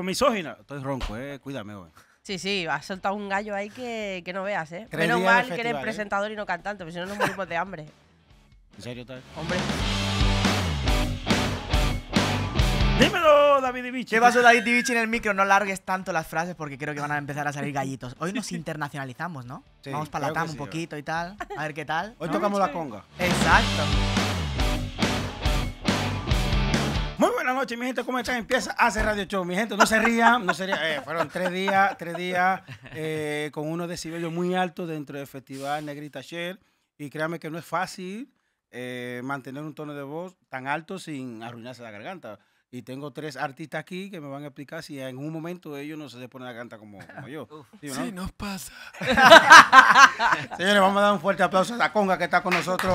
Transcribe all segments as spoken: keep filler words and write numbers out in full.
misógina. Estoy ronco, eh. Cuídame hoy. Sí, sí, has soltado un gallo ahí que, que no veas, ¿eh? Tres Menos días de mal que eres festival, ¿eh? presentador y no cantante, porque si no nos morimos de hambre. ¿En serio tal? Hombre. Dímelo, David Ibichi. ¿Qué pasó, David Ibichi, en el micro? No largues tanto las frases porque creo que van a empezar a salir gallitos. Hoy nos internacionalizamos, ¿no? Sí, Vamos para la creo TAM que un sí, poquito y tal. A ver qué tal. Hoy ¿no? tocamos la conga. Exacto. Muy buenas noches, mi gente. ¿Cómo están? Empieza Hace Radio Show. Mi gente, no se rían. No se rían. Eh, fueron tres días, tres días eh, con unos decibelios muy altos dentro del Festival Negrita Shell. Y créanme que no es fácil eh, mantener un tono de voz tan alto sin arruinarse la garganta. Y tengo tres artistas aquí que me van a explicar si en un momento ellos no se ponen la garganta como, como yo. ¿Sí, o no? Sí, nos pasa. Señores, vamos a dar un fuerte aplauso a la conga que está con nosotros.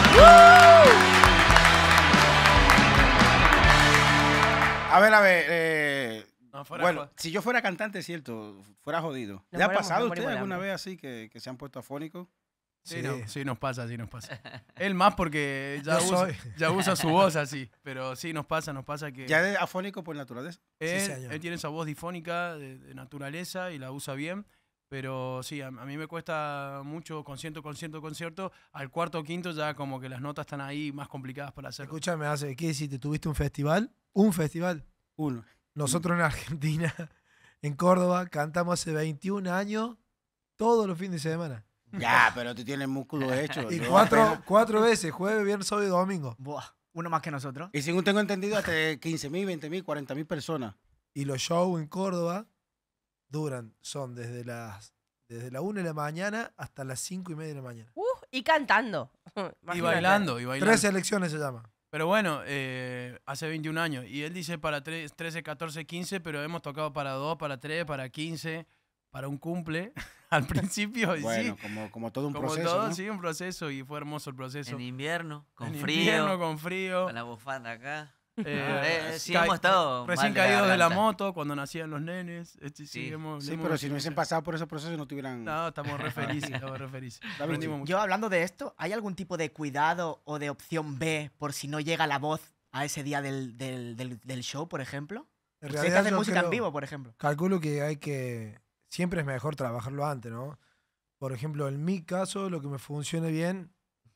A ver, a ver. Eh, No, fuera bueno, joda. si yo fuera cantante, es cierto, fuera jodido. Nos ¿Le ha morimos, pasado a nos usted morimos de alguna hambre. vez así que, que se han puesto afónicos? Sí, Sí. no, sí, nos pasa, sí nos pasa. Él más porque ya, Yo usa, soy. ya usa su voz así, pero sí nos pasa, nos pasa que ¿Ya es afónico por naturaleza? él, Sí, señor. él tiene esa voz difónica de, de naturaleza y la usa bien, pero sí, a, a mí me cuesta mucho concierto, concierto, concierto. Al cuarto o quinto ya como que las notas están ahí más complicadas para hacer. Escúchame, hace, ¿qué hiciste? ¿Tuviste un festival? ¿Un festival? Uno. Nosotros en Argentina, en Córdoba, cantamos hace veintiún años todos los fines de semana. Ya, pero tú tienes músculo hecho. Y yo cuatro, apenas- cuatro veces, jueves, viernes, sábado y domingo. Buah, uno más que nosotros. Y según tengo entendido, hasta quince mil, veinte mil, cuarenta mil personas. Y los shows en Córdoba duran, son desde las desde la una de la mañana hasta las cinco y media de la mañana. Uh, y cantando. Y Imagínate. bailando, y bailando. Tres elecciones se llama. Pero bueno, eh, hace veintiún años. Y él dice para tres, trece, catorce, quince, pero hemos tocado para dos, para tres, para quince, para un cumple al principio. Y Bueno, sí, como, como todo un como proceso, todo, ¿no? sí, un proceso. Y fue hermoso el proceso. En invierno, con En frío, invierno, con frío. con la bufanda acá. Eh, Eh, sí, ca- hemos estado Recién mal de la caídos de la garganta. moto, cuando nacían los nenes. Este, sí, Sí. hemos- Sí, hemos- pero si no hubiesen pasado por ese proceso no tuvieran... No, estamos re felices, estamos re felices. David, Aprendimos mucho. Yo hablando de esto, ¿hay algún tipo de cuidado o de opción B por si no llega la voz a ese día del, del, del, del show, por ejemplo? En Ustedes realidad hacen yo música en creo- vivo, por ejemplo. Calculo que hay que... Siempre es mejor trabajarlo antes, ¿no? Por ejemplo, en mi caso, lo que me funciona bien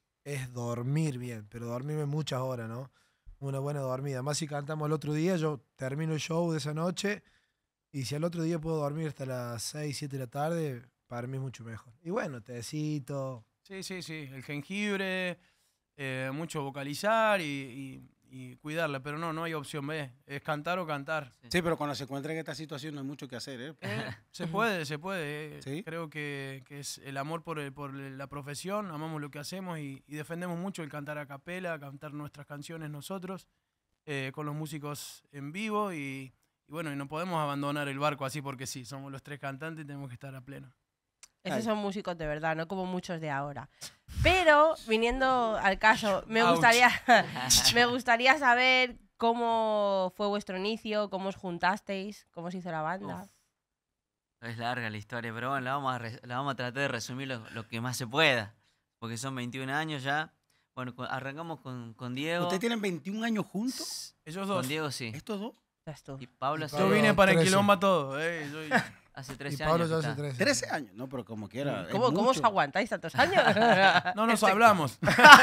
es dormir bien, pero dormirme muchas horas, ¿no? Una buena dormida. Más si cantamos el otro día, yo termino el show de esa noche y si al otro día puedo dormir hasta las seis, siete de la tarde, para mí es mucho mejor. Y bueno, tecito. Sí, sí, sí. El jengibre, eh, mucho vocalizar y, y- y cuidarla. Pero no, no hay opción B. Es cantar o cantar. Sí, pero cuando se encuentra en esta situación no hay mucho que hacer, ¿eh? Eh, se puede, se puede. eh. ¿Sí? Creo que, que es el amor por, el- por la profesión. Amamos lo que hacemos y, y defendemos mucho el cantar a capela, cantar nuestras canciones nosotros, eh, con los músicos en vivo. Y, y bueno, y no podemos abandonar el barco así porque sí. Somos los tres cantantes y tenemos que estar a pleno. Esos Ay. son músicos de verdad, no como muchos de ahora. Pero, viniendo al caso, me Ouch. gustaría, me gustaría saber cómo fue vuestro inicio, cómo os juntasteis, cómo se hizo la banda. Uf. Es larga la historia, pero bueno, la vamos a, re- la vamos a tratar de resumir lo, lo que más se pueda. Porque son veintiún años ya. Bueno, con- arrancamos con, con Diego. ¿Ustedes tienen veintiún años juntos? Ellos dos. Con Diego sí. ¿Estos dos? Estás tú. Y Pablo Y hace, Yo Pablo- vine para el trece. quilombo a todo. eh, yo- hace Y trece Pablo años. ya que hace está. trece. trece años. No, pero como quiera. es ¿Cómo, ¿Cómo os mucho. aguantáis tantos años? No nos hablamos.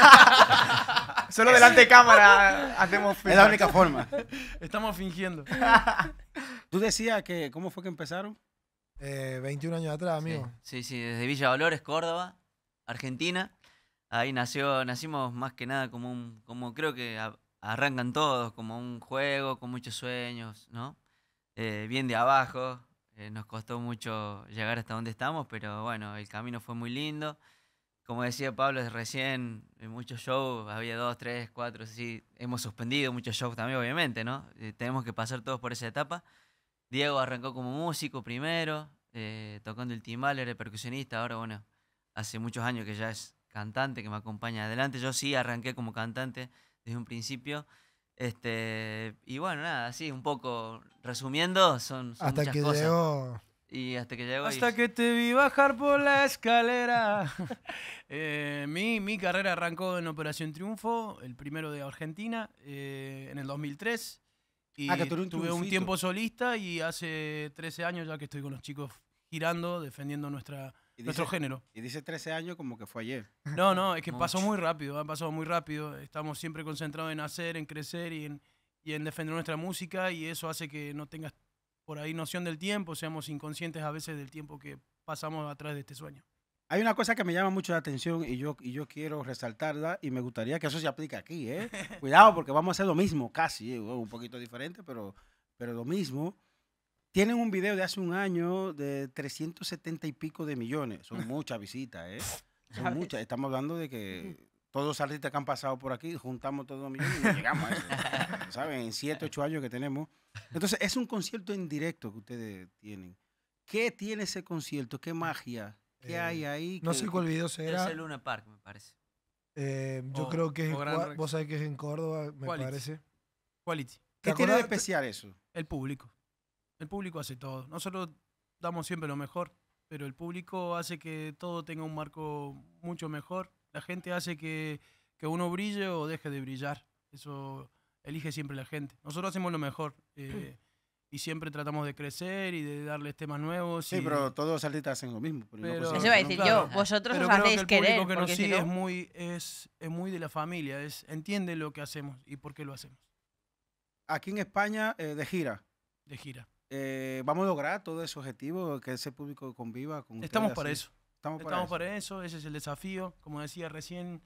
Solo delante de cámara hacemos... Es la única forma. Estamos fingiendo. Tú decías que, ¿cómo fue que empezaron? Eh, veintiún años atrás, amigo. Sí, sí, desde Villa Dolores, Córdoba, Argentina. Ahí nació, nacimos más que nada como un, como creo que a- arrancan todos, como un juego, con muchos sueños, ¿no? Eh, bien de abajo. Eh, nos costó mucho llegar hasta donde estamos, pero bueno, el camino fue muy lindo. Como decía Pablo recién, en muchos shows, había dos, tres, cuatro, sí. Hemos suspendido muchos shows también, obviamente, ¿no? Eh, tenemos que pasar todos por esa etapa. Diego arrancó como músico primero, eh, tocando el timbal, era percusionista. Ahora, bueno, hace muchos años que ya es cantante, que me acompaña adelante. Yo sí arranqué como cantante desde un principio. Este, y bueno, nada, así un poco resumiendo, son, son Hasta muchas que cosas. llegó... Y hasta que llegó. y- Hasta que te vi bajar por la escalera. Eh, mi, mi carrera arrancó en Operación Triunfo, el primero de Argentina, eh, en el dos mil tres. Y Ah, que tú eres un tuve un triunfito. tiempo solista y hace trece años ya que estoy con los chicos girando, defendiendo nuestra, Y nuestro dice- género. Y dice trece años como que fue ayer. No, no, es que Mucho. pasó muy rápido, ha pasado muy rápido. Estamos siempre concentrados en hacer, en crecer y en, y en defender nuestra música y eso hace que no tengas por ahí noción del tiempo, seamos inconscientes a veces del tiempo que pasamos atrás de este sueño. Hay una cosa que me llama mucho la atención y yo, y yo quiero resaltarla y me gustaría que eso se aplique aquí, ¿eh? Cuidado porque vamos a hacer lo mismo, casi, ¿eh? Un poquito diferente, pero, pero lo mismo. Tienen un video de hace un año de trescientos setenta y pico de millones. Son muchas visitas, ¿eh? Son ¿Sabes? muchas. Estamos hablando de que todos los artistas que han pasado por aquí, juntamos todos los millones y no llegamos a eso. ¿Saben? En siete, ocho años que tenemos. Entonces, es un concierto en directo que ustedes tienen. ¿Qué tiene ese concierto? ¿Qué magia? ¿Qué Eh, hay ahí? No que- sé cuál video Es será. el Luna Park, me parece. Eh, yo O- creo que es o en Gran Cua- Rex. vos sabés que es en Córdoba, me Quality. parece. Quality, ¿Qué ¿Te tiene de acordás? especial eso? el público. El público hace todo. Nosotros damos siempre lo mejor, pero el público hace que todo tenga un marco mucho mejor. La gente hace que, que uno brille o deje de brillar. Eso elige siempre la gente. Nosotros hacemos lo mejor eh, y siempre tratamos de crecer y de darles temas nuevos. Sí, y- pero todos los artistas hacen lo mismo. pero no Pero- Eso consiguen, iba a ¿no? decir claro. yo, vosotros Pero os creo que hacéis el público querer, que nos porque si sigue no- es muy, es, es muy de la familia, es, entiende lo que hacemos y por qué lo hacemos Aquí en España, eh, de gira, de gira. eh, ¿vamos a lograr todo ese objetivo, que ese público conviva con Estamos ustedes para así? eso. Estamos para Estamos eso. para eso, ese es el desafío. Como decía recién,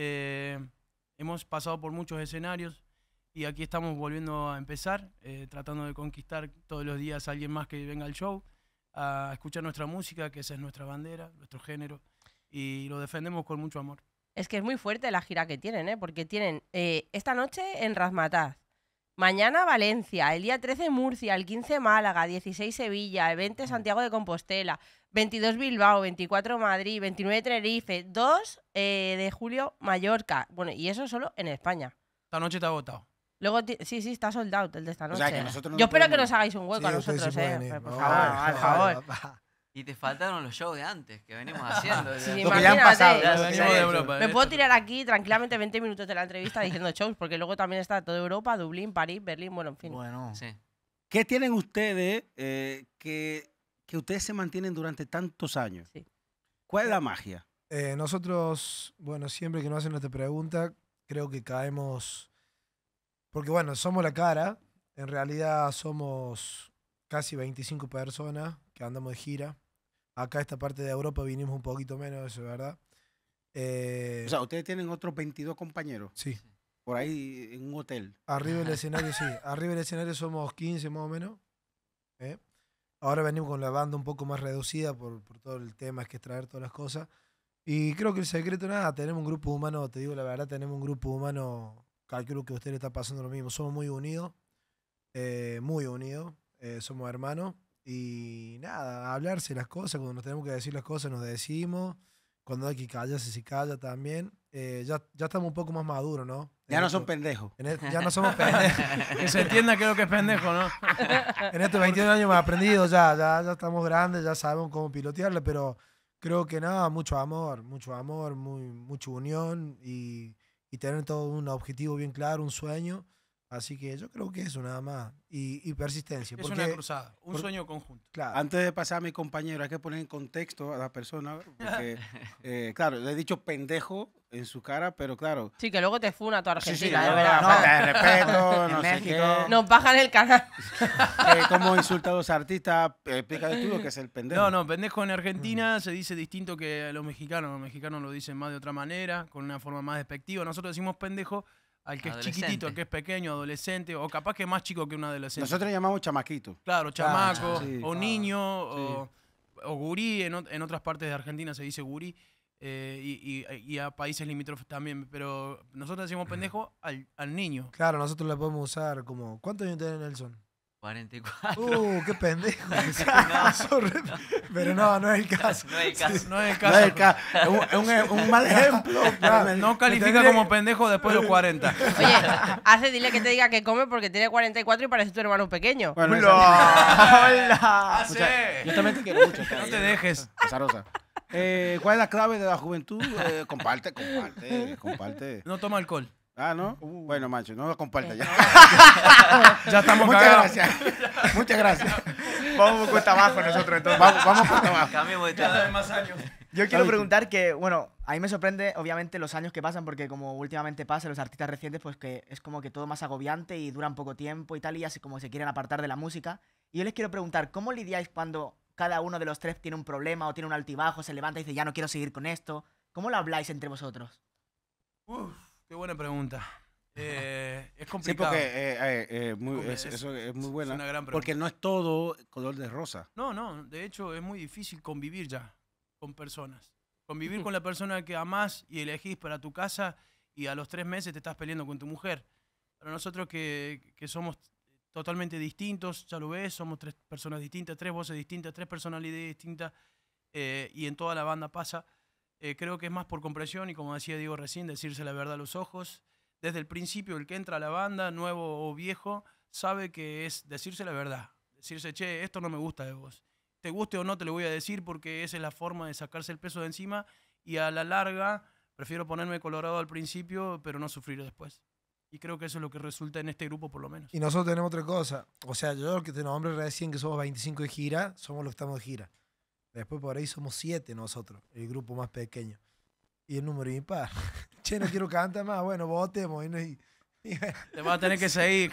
eh, hemos pasado por muchos escenarios y aquí estamos volviendo a empezar, eh, tratando de conquistar todos los días a alguien más que venga al show, a escuchar nuestra música, que esa es nuestra bandera, nuestro género, y lo defendemos con mucho amor. Es que es muy fuerte la gira que tienen, ¿eh? Porque tienen eh, esta noche en Razmataz, mañana Valencia, el día trece Murcia, el quince Málaga, dieciséis Sevilla, el veinte Santiago de Compostela, veintidós Bilbao, veinticuatro Madrid, veintinueve Tenerife, dos eh, de julio Mallorca. Bueno, y eso solo en España. Esta noche está agotado. Luego, ti- sí, sí, está sold out el de esta O noche. sea, que nosotros no Yo nos espero que podemos- nos hagáis un hueco a Sí, ustedes nosotros, se pueden ¿eh? ir. Por No, favor, vale, por vale, favor. vale. Y te faltaron los shows de antes, que venimos haciendo. Sí, Lo que ya han pasado. imagínate. Ya Ya se venimos ha de hecho. Europa. Me esto- puedo tirar aquí tranquilamente veinte minutos de la entrevista diciendo shows, porque luego también está toda Europa, Dublín, París, Berlín, bueno, en fin. Bueno. Sí. ¿Qué tienen ustedes eh, que, que ustedes se mantienen durante tantos años? Sí. ¿Cuál es la magia? Eh, nosotros, bueno, siempre que nos hacen esta pregunta, creo que caemos. Porque, bueno, somos la cara. En realidad somos casi veinticinco personas que andamos de gira. Acá, esta parte de Europa, vinimos un poquito menos, eso es verdad. Eh, O sea, ustedes tienen otros veintidós compañeros sí, por ahí en un hotel. arriba del escenario, sí. Arriba del escenario somos quince más o menos. ¿eh? Ahora venimos con la banda un poco más reducida por, por todo el tema, es que es traer todas las cosas. Y creo que el secreto, nada, tenemos un grupo humano, te digo la verdad, tenemos un grupo humano, calculo que a usted le está pasando lo mismo. Somos muy unidos, eh, muy unidos, eh, somos hermanos. Y nada, hablarse las cosas, cuando nos tenemos que decir las cosas nos decimos, cuando hay que callarse se calla también. Eh, ya, ya estamos un poco más maduros, ¿no? Ya En no esto- son pendejos. en e- ya no somos pendejos. Que se entienda que es lo que es pendejo, ¿no? En estos veintiún años hemos aprendido ya, ya, ya estamos grandes, ya sabemos cómo pilotearle, pero creo que nada, mucho amor, mucho amor, muy, mucha unión y, y tener todo un objetivo bien claro, un sueño. Así que yo creo que eso nada más. Y, y persistencia. Es porque, una cruzada, un por- sueño conjunto. claro, Antes de pasar a mi compañero, hay que poner en contexto a la persona, porque, eh, claro, le he dicho pendejo en su cara, pero claro. Sí, que luego te funa toda Sí, Argentina, sí, de no, verdad. no, ¿sabes? falta de respeto, En no sé México. qué. Nos bajan el canal. Eh, ¿Cómo insulta a los artistas? Eh, Explícale tú lo que es el pendejo. No, no, pendejo en Argentina se dice distinto que a los mexicanos. Los mexicanos lo dicen más de otra manera, con una forma más despectiva. Nosotros decimos pendejo al que es Adolescente. chiquitito, al que es pequeño, adolescente, o capaz que más chico que un adolescente. Nosotros le llamamos chamaquito. Claro, chamaco, sí. o Ah, niño, o, o gurí. En, ot- en otras partes de Argentina se dice gurí. eh, y, y- y a países limítrofes también. Pero nosotros decimos pendejo al, al niño. claro, nosotros la podemos usar como. ¿Cuántos años tiene Nelson? cuarenta y cuatro. Uh, qué pendejo. No, Sorry. Pero no, no es el caso. no hay caso. No es el No, caso. es, ca- es un, es un- un mal ejemplo. pero- No califica tendría como que- pendejo después de los cuarenta. Oye, hace, dile que te diga que come porque tiene cuarenta y cuatro y parece tu hermano pequeño. Bueno, ¡Hola! esa- ¡Hola! Hace. Mucha- yo también te quiero mucho. No te dejes. Azarosa. Eh, ¿Cuál es la clave de la juventud? Eh, comparte, comparte, comparte. No toma alcohol. Ah, ¿no? Uh. Bueno, macho, no lo compartas ya. Ya estamos Muchas cagados. gracias. Muchas gracias. Vamos cuesta abajo nosotros entonces. Vamos, vamos por abajo. Cambiemos de Cada tema. vez más años. Yo quiero Ay, preguntar que, bueno, a mí me sorprende obviamente los años que pasan porque como últimamente pasa, los artistas recientes, pues que es como que todo más agobiante y duran poco tiempo y tal, y así como se quieren apartar de la música. Y yo les quiero preguntar, ¿cómo lidiáis cuando cada uno de los tres tiene un problema o tiene un altibajo, se levanta y dice, ya no quiero seguir con esto? ¿Cómo lo habláis entre vosotros? Uf, qué buena pregunta. Eh, es Sí, complicado. porque eh, eh, eh, muy- Porque es- es- eso es muy es buena. una gran pregunta. Porque no es todo color de rosa. No, no, de hecho es muy difícil convivir ya con personas. Convivir con la persona que amás y elegís para tu casa y a los tres meses te estás peleando con tu mujer. Para nosotros que, que somos totalmente distintos, ya lo ves, somos tres personas distintas, tres voces distintas, tres personalidades distintas eh, y en toda la banda pasa. Eh, creo que es más por comprensión y como decía Diego recién, decirse la verdad a los ojos. Desde el principio el que entra a la banda, nuevo o viejo, sabe que es decirse la verdad. Decirse, che, esto no me gusta de vos. Te guste o no te lo voy a decir porque esa es la forma de sacarse el peso de encima y a la larga prefiero ponerme colorado al principio pero no sufrir después. Y creo que eso es lo que resulta en este grupo por lo menos. Y nosotros tenemos otra cosa. O sea, yo que te nombré recién que somos veinticinco de gira, somos los que estamos de gira. Después por ahí somos siete nosotros, el grupo más pequeño. Y el número impar. Che, no quiero cantar más. Bueno, votemos. Y, no- y- y Te vas a tener que seguir.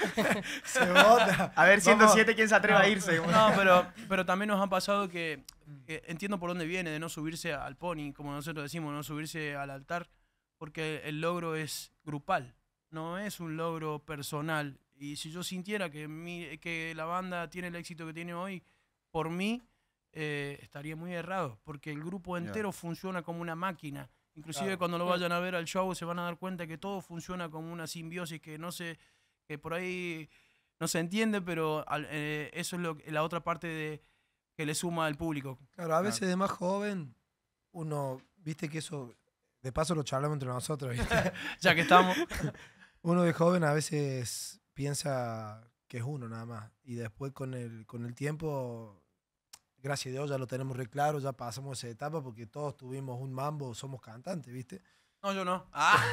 se vota. A ver, siendo Vamos- siete, ¿quién se atreve No, a irse? No, pero, pero también nos ha pasado que eh, entiendo por dónde viene de no subirse al pony, como nosotros decimos, no subirse al altar, porque el logro es grupal, no es un logro personal. Y si yo sintiera que, mi, que la banda tiene el éxito que tiene hoy, por mí, eh, estaría muy errado, porque el grupo entero funciona como una máquina. Inclusive Claro. cuando lo vayan a ver al show se van a dar cuenta que todo funciona como una simbiosis que no se, que por ahí no se entiende, pero al- eh, eso es lo, que- la otra parte de, que le suma al público. Claro, a veces de más joven, uno, viste que eso, de paso lo charlamos entre nosotros, ¿viste? Ya que estamos. Uno de joven a veces piensa que es uno nada más. Y después con el, con el tiempo, gracias a Dios ya lo tenemos re claro, ya pasamos esa etapa porque todos tuvimos un mambo, somos cantantes, ¿viste? No, yo no.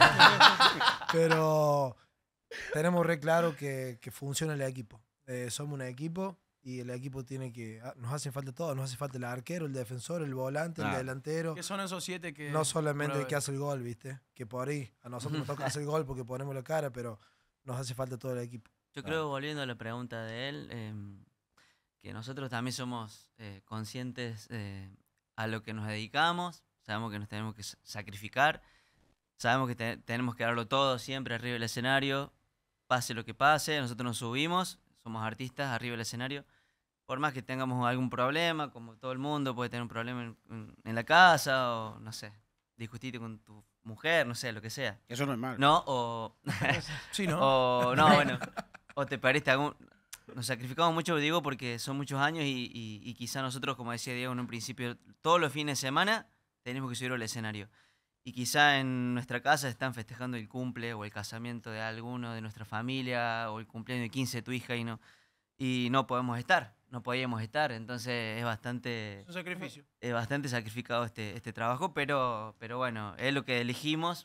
Ah. Pero tenemos re claro que, que funciona el equipo. Eh, somos un equipo y el equipo tiene que... ah, Nos hace falta todo, nos hace falta el arquero, el defensor, el volante, Claro. el delantero. Que son esos siete que... No solamente el bueno, que hace el gol, ¿viste? Que por ahí a nosotros nos toca hacer el gol porque ponemos la cara, pero nos hace falta todo el equipo. Yo creo, volviendo a la pregunta de él, em, que nosotros también somos eh, conscientes eh, a lo que nos dedicamos, sabemos que nos tenemos que sa- sacrificar, sabemos que te- tenemos que darlo todo siempre arriba del escenario, pase lo que pase, nosotros nos subimos, somos artistas arriba del escenario, por más que tengamos algún problema, como todo el mundo puede tener un problema en, en- en la casa o, no sé, discutirte con tu mujer, no sé, lo que sea. Eso no es malo. ¿No? O... Sí, ¿no? O no, bueno. O te parece algún. Nos sacrificamos mucho, digo, porque son muchos años y, y, y quizá nosotros, como decía Diego en un principio, todos los fines de semana tenemos que subir al escenario. Y quizá en nuestra casa están festejando el cumple o el casamiento de alguno de nuestra familia o el cumpleaños de quince de tu hija y no, y no podemos estar, no podíamos estar. Entonces es bastante, Es un sacrificio. es bastante sacrificado este, este trabajo, pero, pero bueno, es lo que elegimos.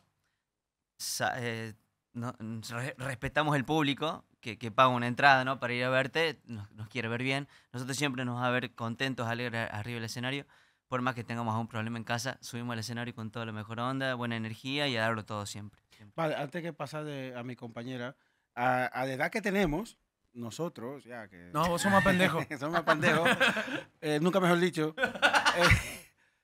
Sa- eh, no- re- respetamos el público que, que paga una entrada, ¿no? Para ir a verte, nos, nos quiere ver bien. Nosotros siempre nos va a ver contentos, alegres arriba del escenario. Por más que tengamos algún problema en casa, subimos al escenario con toda la mejor onda, buena energía y a darlo todo siempre. siempre. Vale, antes que pasar de, a mi compañera, a, a la edad que tenemos, nosotros, ya que... No, vos sos más pendejo. somos más pendejos, eh, nunca mejor dicho. Eh,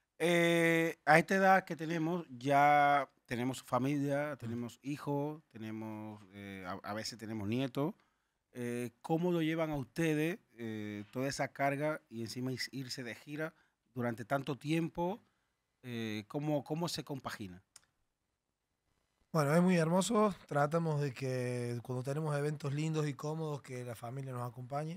eh, a esta edad que tenemos, ya tenemos familia, tenemos hijos, tenemos, eh, a, a veces tenemos nietos. Eh, ¿Cómo lo llevan a ustedes eh, toda esa carga y encima is- irse de gira durante tanto tiempo? Eh, ¿cómo, ¿Cómo se compagina? Bueno, es muy hermoso. Tratamos de que cuando tenemos eventos lindos y cómodos, que la familia nos acompañe.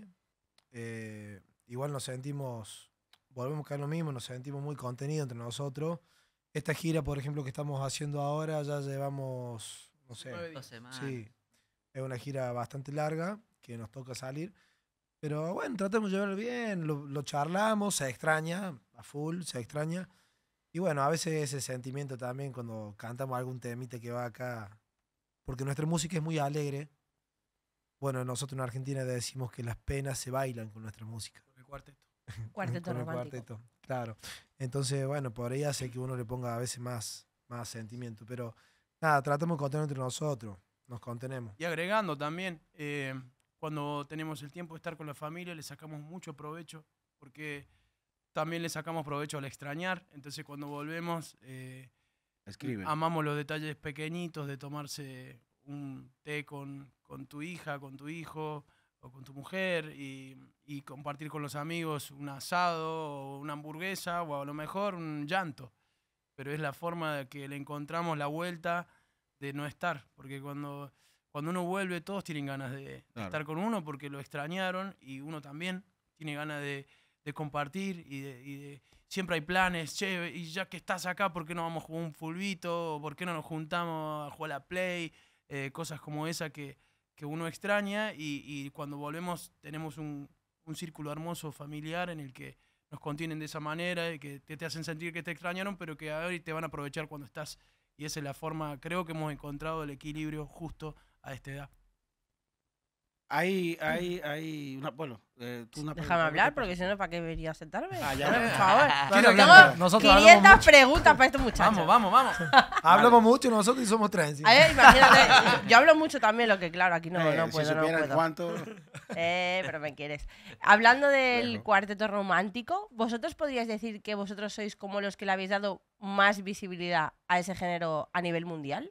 Eh, igual nos sentimos, volvemos a caer lo mismo, nos sentimos muy contenidos entre nosotros. Esta gira, por ejemplo, que estamos haciendo ahora, ya llevamos, no sé, Nueve Dos días. semanas. sí, es una gira bastante larga que nos toca salir. Pero bueno, tratamos de llevarlo bien, lo, lo charlamos, se extraña, a full, se extraña. Y bueno, a veces ese sentimiento también cuando cantamos algún temita que va acá, porque nuestra música es muy alegre. Bueno, nosotros en Argentina decimos que las penas se bailan con nuestra música. El cuarteto. Cuarteto Con el romántico. cuarteto, claro. Entonces, bueno, por ahí hace que uno le ponga a veces más, más sentimiento. Pero nada, tratamos de contener entre nosotros. Nos contenemos. Y agregando también, eh, cuando tenemos el tiempo de estar con la familia, le sacamos mucho provecho, porque también le sacamos provecho al extrañar. Entonces, cuando volvemos, eh, Escriben. amamos los detalles pequeñitos de tomarse un té con, con tu hija, con tu hijo o con tu mujer y, y compartir con los amigos un asado o una hamburguesa o a lo mejor un llanto. Pero es la forma de que le encontramos la vuelta de no estar, porque cuando, cuando uno vuelve todos tienen ganas de, de Claro. estar con uno porque lo extrañaron y uno también tiene ganas de, de compartir y de, y de- siempre hay planes, che, y ya que estás acá, ¿por qué no vamos a jugar un fulbito? ¿O por qué no nos juntamos a jugar a la Play? Eh, cosas como esa que, que uno extraña y, y cuando volvemos tenemos un, un círculo hermoso familiar en el que nos contienen de esa manera y que te, te hacen sentir que te extrañaron, pero que ahora te van a aprovechar cuando estás. Y esa es la forma, creo que hemos encontrado el equilibrio justo a esta edad. Hay, hay, hay una, bueno, eh, tú una Déjame pregunta, hablar, ¿qué porque pasa? si no, ¿para qué debería sentarme? Ah, ya, Por ya. favor. Quiero Tengo hablar. Nosotros hablamos quinientas mucho. preguntas para estos muchachos. Vamos, vamos, vamos. Hablamos mucho nosotros y somos tres. encima. A ver, imagínate, yo hablo mucho también, lo que claro, aquí no, Eh, no si puedo, no supieran puedo. cuánto. Eh, pero me quieres. Hablando del Lejos. cuarteto romántico, ¿vosotros podríais decir que vosotros sois como los que le habéis dado más visibilidad a ese género a nivel mundial?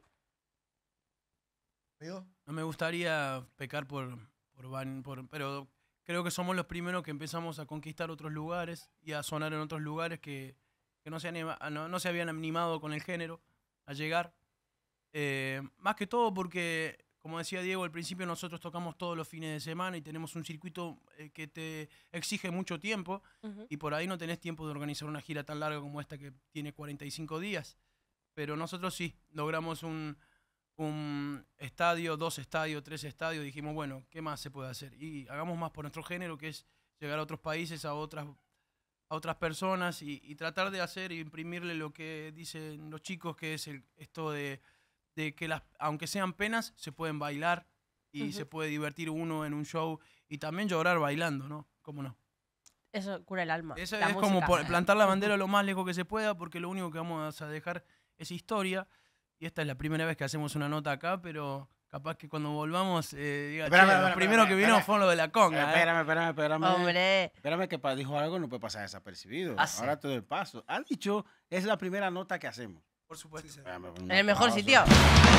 Amigo, No me gustaría pecar por, por, van- por- pero creo que somos los primeros que empezamos a conquistar otros lugares y a sonar en otros lugares que, que no, se anima- no, no se habían animado con el género a llegar. Eh, más que todo porque, como decía Diego al principio, nosotros tocamos todos los fines de semana y tenemos un circuito eh, que te exige mucho tiempo y por ahí no tenés tiempo de organizar una gira tan larga como esta que tiene cuarenta y cinco días. Pero nosotros sí, logramos un, un estadio, dos estadios, tres estadios. Dijimos, bueno, ¿qué más se puede hacer? Y hagamos más por nuestro género, que es llegar a otros países, a otras, a otras personas y, y tratar de hacer e imprimirle lo que dicen los chicos, que es el, esto de, de que las, aunque sean penas, se pueden bailar y Ujú. se puede divertir uno en un show y también llorar bailando, ¿no? ¿Cómo no? Eso cura el alma. Eso la es como música. por- plantar la bandera lo más lejos que se pueda, porque lo único que vamos a dejar es historia. Y esta es la primera vez que hacemos una nota acá, pero capaz que cuando volvamos, eh, diga, Espérame, "Che, espérame, los primeros espérame, que vinieron espérame. fueron los de la conga. ¿eh?". Espérame, espérame, espérame. Hombre, Espérame que pa- dijo algo, no puede pasar desapercibido. Ah, sí. Ahora todo el paso. Ha dicho, es la primera nota que hacemos. Por supuesto. Espérame, un en el mejor aplauso. sitio.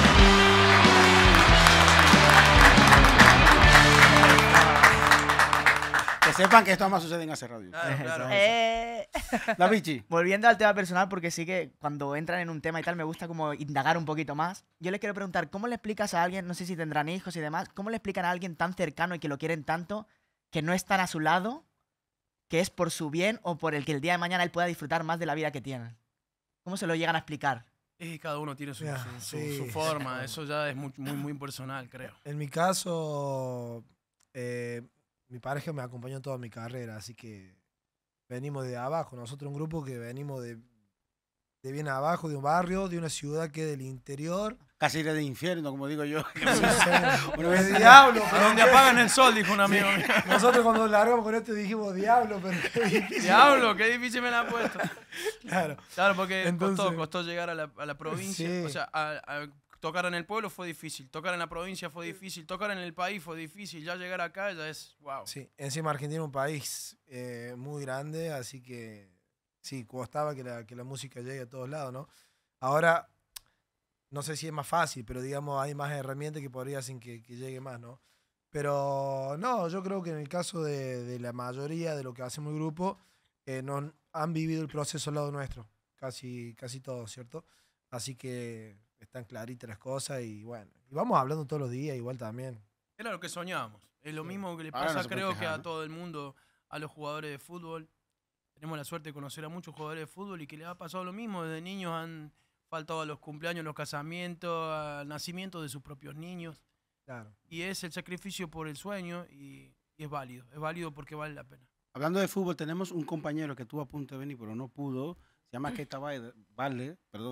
Que sepan que esto más sucede en Hacer Radio. Claro, claro. Eh, Davichi. Volviendo al tema personal, porque sí que cuando entran en un tema y tal, me gusta como indagar un poquito más. Yo les quiero preguntar, ¿cómo le explicas a alguien, no sé si tendrán hijos y demás, cómo le explican a alguien tan cercano y que lo quieren tanto, que no están a su lado, que es por su bien o por el que el día de mañana él pueda disfrutar más de la vida que tiene? ¿Cómo se lo llegan a explicar? Es que cada uno tiene su, Ya, su- su- sí. su forma. Eso ya es muy, muy, muy personal, creo. en mi caso, eh, mi pareja me acompañó en toda mi carrera, así que venimos de abajo. Nosotros un grupo que venimos de, de bien abajo, de un barrio, de una ciudad que es del interior. Casi de infierno, como digo yo. Bueno, es diablo, A pero donde apagan el sol, dijo un amigo mío. nosotros cuando largamos con esto dijimos diablo, pero qué difícil. Diablo, qué difícil me la han puesto. Claro. Claro, porque Entonces- costó, costó llegar a la, a la provincia. Sí. O sea, a- a tocar en el pueblo fue difícil, tocar en la provincia fue difícil, tocar en el país fue difícil, ya llegar acá ya es wow. Sí, encima Argentina es un país eh, muy grande, así que sí, costaba que la, que la música llegue a todos lados, ¿no? Ahora, no sé si es más fácil, pero digamos hay más herramientas que podría hacer que, que llegue más, ¿no? Pero no, yo creo que en el caso de, de la mayoría de lo que hacemos el grupo, eh, no, han vivido el proceso al lado nuestro, casi, casi todos, ¿cierto? Así que están claritas las cosas y bueno, y vamos hablando todos los días igual también. Era lo que soñábamos. Es lo Sí. mismo que le Ahora pasa, no se puede creo quejar, que a ¿no? todo el mundo, a los jugadores de fútbol. Tenemos la suerte de conocer a muchos jugadores de fútbol y que les ha pasado lo mismo. Desde niños han faltado a los cumpleaños, los casamientos, al nacimiento de sus propios niños. Claro. Y es el sacrificio por el sueño y, y es válido. Es válido porque vale la pena. Hablando de fútbol, tenemos un compañero que estuvo a punto de venir, pero no pudo. Se llama Keita Valle, Valle, perdón.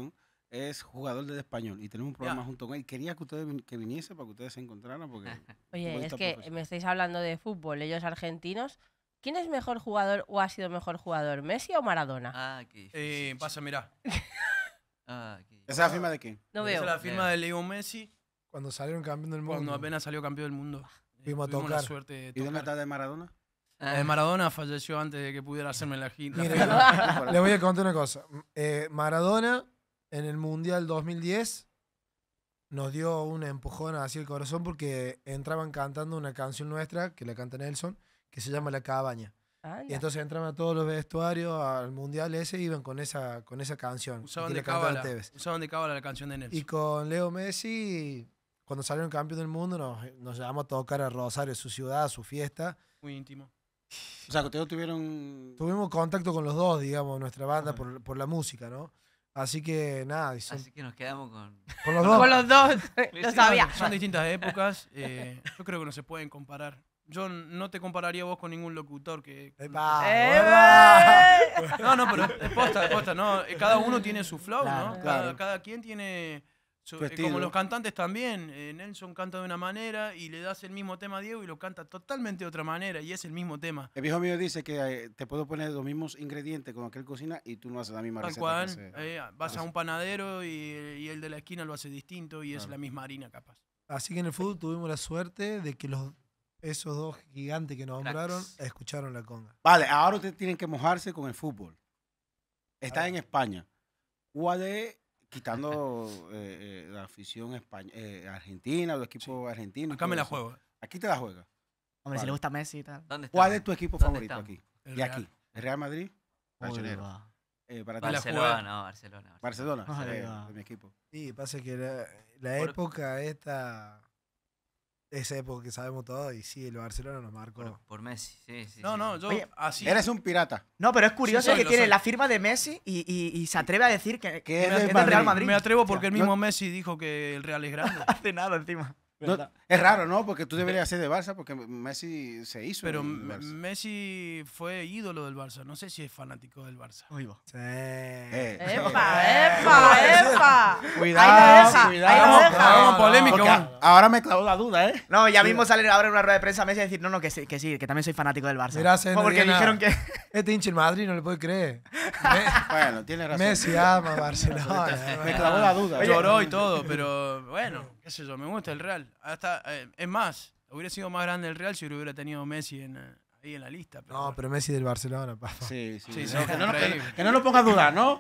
es jugador del Español y tenemos un programa Ya. junto con él. Quería que ustedes vin- que viniese para que ustedes se encontraran porque Oye, es futbolista que profesional. me estáis hablando de fútbol, ellos argentinos. ¿Quién es mejor jugador o ha sido mejor jugador, Messi o Maradona? Ah, qué difícil. Eh, pasa, mirá. Ah, qué ¿Esa es la firma de quién? No Esa veo. es la firma Leo. de Leo Messi Cuando salieron campeón del mundo. cuando apenas salió campeón del mundo. Eh, Fuimos a tuvimos la tocar. suerte de ¿Y dónde tocar. está de Maradona? La de Maradona falleció antes de que pudiera hacerme la gira. Mira, le voy a contar una cosa. Eh, Maradona, en el Mundial dos mil diez, nos dio un empujón hacia el corazón porque entraban cantando una canción nuestra, que la canta Nelson, que se llama La Cabaña. Anda. Y entonces entraban a todos los vestuarios al Mundial ese y iban con esa, con esa canción. Usaban y que de la cantaban cábala. Tevez. Usaban de cábala la canción de Nelson. Y con Leo Messi, cuando salieron campeón del mundo, nos, nos llamó a tocar a Rosario, su ciudad, su fiesta. Muy íntimo. O sea, que ustedes tuvieron... Tuvimos contacto con los dos, digamos, nuestra banda, Ajá. por, por la música, ¿no? Así que nada, y son- Así que nos quedamos con. con los dos. Con los dos, Sí, lo sí, sabía. Son distintas épocas. eh, yo creo que no se pueden comparar. Yo no te compararía vos con ningún locutor que. Epa, ¡Eh, ¿verdad? No, no, pero es posta, es posta, no. eh, Cada uno tiene su flow, Claro, ¿no? claro. Cada, cada quien tiene. su- Su eh, estilo. como los cantantes también. eh, Nelson canta de una manera y le das el mismo tema a Diego y lo canta totalmente de otra manera y es el mismo tema. El viejo mío dice que eh, te puedo poner los mismos ingredientes con aquel cocina y tú no haces la misma Tal receta. cual. que hace. eh, vas a un panadero y, y el de la esquina lo hace distinto y es Claro. la misma harina, capaz. Así que en el fútbol tuvimos la suerte de que los, esos dos gigantes que nombraron Cracks. escucharon la conga. Vale, ahora ustedes tienen que mojarse con el fútbol. Está A en España. ¿Cuál es, quitando eh, eh, la afición españ- eh, argentina, los equipos argentinos? Acá todo me la eso? juego. Aquí te la juegas. Hombre, si Vale. le gusta Messi y tal. ¿Dónde está? ¿Cuál es tu equipo ¿Dónde favorito estamos? aquí? El De Real. aquí. ¿El Real Madrid? Uy, Barcelona. va. Eh, para ti. Me la Barcelona, jugué. no, Barcelona. Barcelona. Ay, eh, va. de mi equipo. Y pasa que la, la Por- época esta, esa época que sabemos todos, y sí, el Barcelona nos marcó. Por, por Messi, sí, sí. No, sí, no, sí. yo Oye, así. Eres un pirata. No, pero es curioso soy, que lo tiene soy. la firma de Messi y, y- y se atreve a decir que, Que es me- del del Real Madrid. Madrid. Me atrevo porque el No- mismo Messi dijo que el Real es grande. hace nada encima. No, ¿Verdad? es raro, ¿no? Porque tú deberías ser de Barça porque Messi se hizo. Pero en el M- Barça. Messi fue ídolo del Barça. No sé si es fanático del Barça. Uy, va. Sí. Eh, ¡Epa, epa, epa! Cuidado, Ahí lo deja, cuidado. ahí lo Vamos, deja. vamos, polémica. Porque vamos. ahora me clavó la duda, ¿eh? No, ya mismo sale ahora en una rueda de prensa Messi a decir, no, no, que sí, que sí, que también soy fanático del Barça. Mirá, se Como no porque diga dijeron nada. que... Este hincha el Madrid no le puede creer. Me- Bueno, tiene razón. Messi ama a Barcelona. Me clavó la duda. ¿eh? Lloró y todo, pero bueno, qué sé yo, me gusta el Real. Hasta, eh, es más, hubiera sido más grande el Real si hubiera tenido Messi en, eh, ahí en la lista. Pero No, bueno. pero Messi del Barcelona, papá. Sí, sí. Sí, no, sí, que, no, que, increíble. no, que no lo ponga a dudar, ¿no?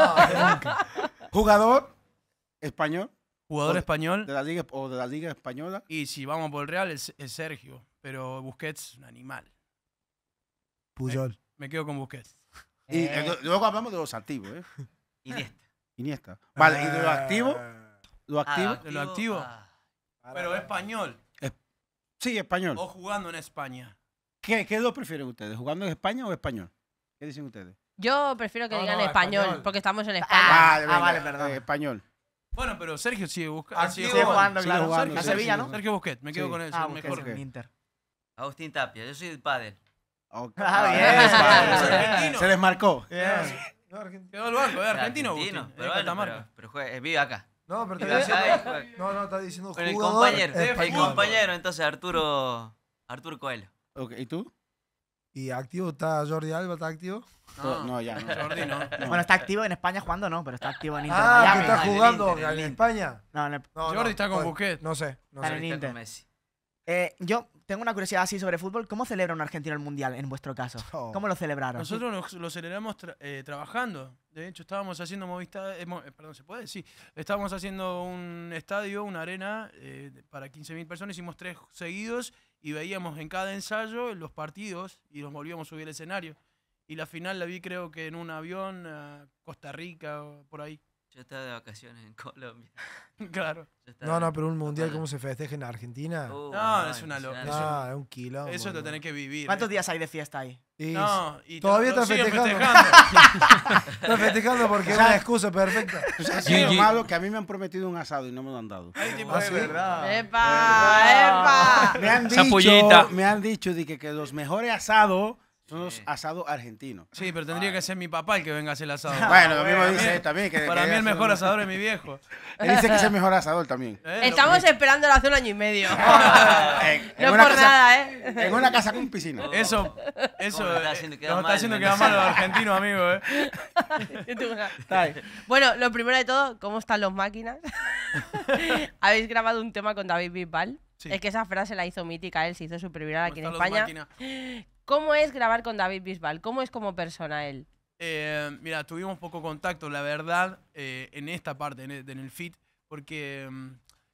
Jugador español Jugador o- español. de la liga o de la liga española. Y si vamos por el Real, es, es Sergio. Pero Busquets es un animal. Puyol. Me quedo con Busquets. Y Eh. eh, luego hablamos de los activos, ¿eh? Iniesta. Iniesta. Vale, y de los activos, lo Ah, activo. ¿De lo activo? ah, Pero español. Sí, español. O jugando en España. ¿Qué, ¿Qué lo prefieren ustedes? ¿Jugando en España o español? ¿Qué dicen ustedes? Yo prefiero que No, digan no, español, español. porque estamos en España. Ah, venga, vale, perdón. eh, español. Bueno, pero Sergio sigue buscando. Activo. Sigue jugando, Sigue claro. jugando, a sí, Sevilla, sí, ¿no? sí. Sergio Busquets, me quedo Sí. con él. Ah, es el Busquets, mejor. Ok. en Inter. Agustín Tapia, yo soy del pádel. Ok. Ah, bien. Argentino. Se les marcó. No, Argentina. Quedó el banco, es Era argentino, argentino, Agustín, pero, es bueno, Catamarca. pero, pero juega- eh, vive acá. No, pero Vive está acá, diciendo. eh, juega- No, no, está diciendo Con el jugador compañero, el español. compañero, entonces Arturo Arturo Coelho. Ok, ¿y tú? Y activo está Jordi Alba, ¿está activo? No, no, ya. No. Jordi no. No. Bueno, está activo en España jugando, no, pero está activo en Inter Ah, que Miami. está Ah, en el jugando Inter, en el en Inter. España. No, en el- No, Jordi no, está con oye, Busquets. No sé, no Está sé. en Está Inter. con Messi. Eh, yo tengo una curiosidad así sobre fútbol. ¿Cómo celebra un argentino el mundial en vuestro caso? Oh. ¿Cómo lo celebraron? Nosotros nos- lo celebramos tra- eh, trabajando. De hecho, estábamos haciendo Movistar. eh, mo- eh, perdón, ¿se puede? Sí. Estábamos haciendo un estadio, una arena eh, de- para quince mil personas. Hicimos tres seguidos y veíamos en cada ensayo los partidos y nos volvíamos a subir al escenario. Y la final la vi, creo que en un avión a Costa Rica o por ahí. Yo estaba de vacaciones en Colombia. Claro. Yo estaba No, no, en- pero un mundial, Total. ¿cómo se festeja en Argentina? Uh, No, es una loca. impresionante. No, es un kilo. Eso lo tenés que vivir. ¿Cuántos eh. días hay de fiesta ahí? No, y Todavía lo- lo están siguen festejando. Está festejando porque es O sea, una excusa perfecta. ¿Tú sabes qué es lo malo? Que a mí me han prometido un asado y no me lo han dado. Hay tipo Ah, de sí. verdad. ¡Epa, epa! Me han Esa dicho, pollita. me han dicho de que, que los mejores asados Son los Sí. asados argentinos. Sí, pero tendría que ser mi papá el que venga a hacer el asado. Bueno, lo mismo Para dice mí- él también. Que, Para que mí el hace mejor un- asador es mi viejo. Él dice que es el mejor asador también. Eh, Estamos lo- esperándolo hace un año y medio. En, en No una por casa, nada, ¿eh? en una casa con piscina. Eso, eso ¿Cómo nos está eh, haciendo quedar nos está mal, haciendo me quedar parece? mal a los argentinos, amigo. ¿eh? Yo tengo una- Está ahí. Bueno, lo primero de todo, ¿cómo están los máquinas? Habéis grabado un tema con David Bisbal. Sí. Es que esa frase la hizo mítica, él se hizo súper viral aquí en ¿Cómo están España. los máquinas? ¿Cómo es grabar con David Bisbal? ¿Cómo es como persona él? Eh, mira, tuvimos poco contacto, la verdad, eh, en esta parte, en el, en el feat, porque mm,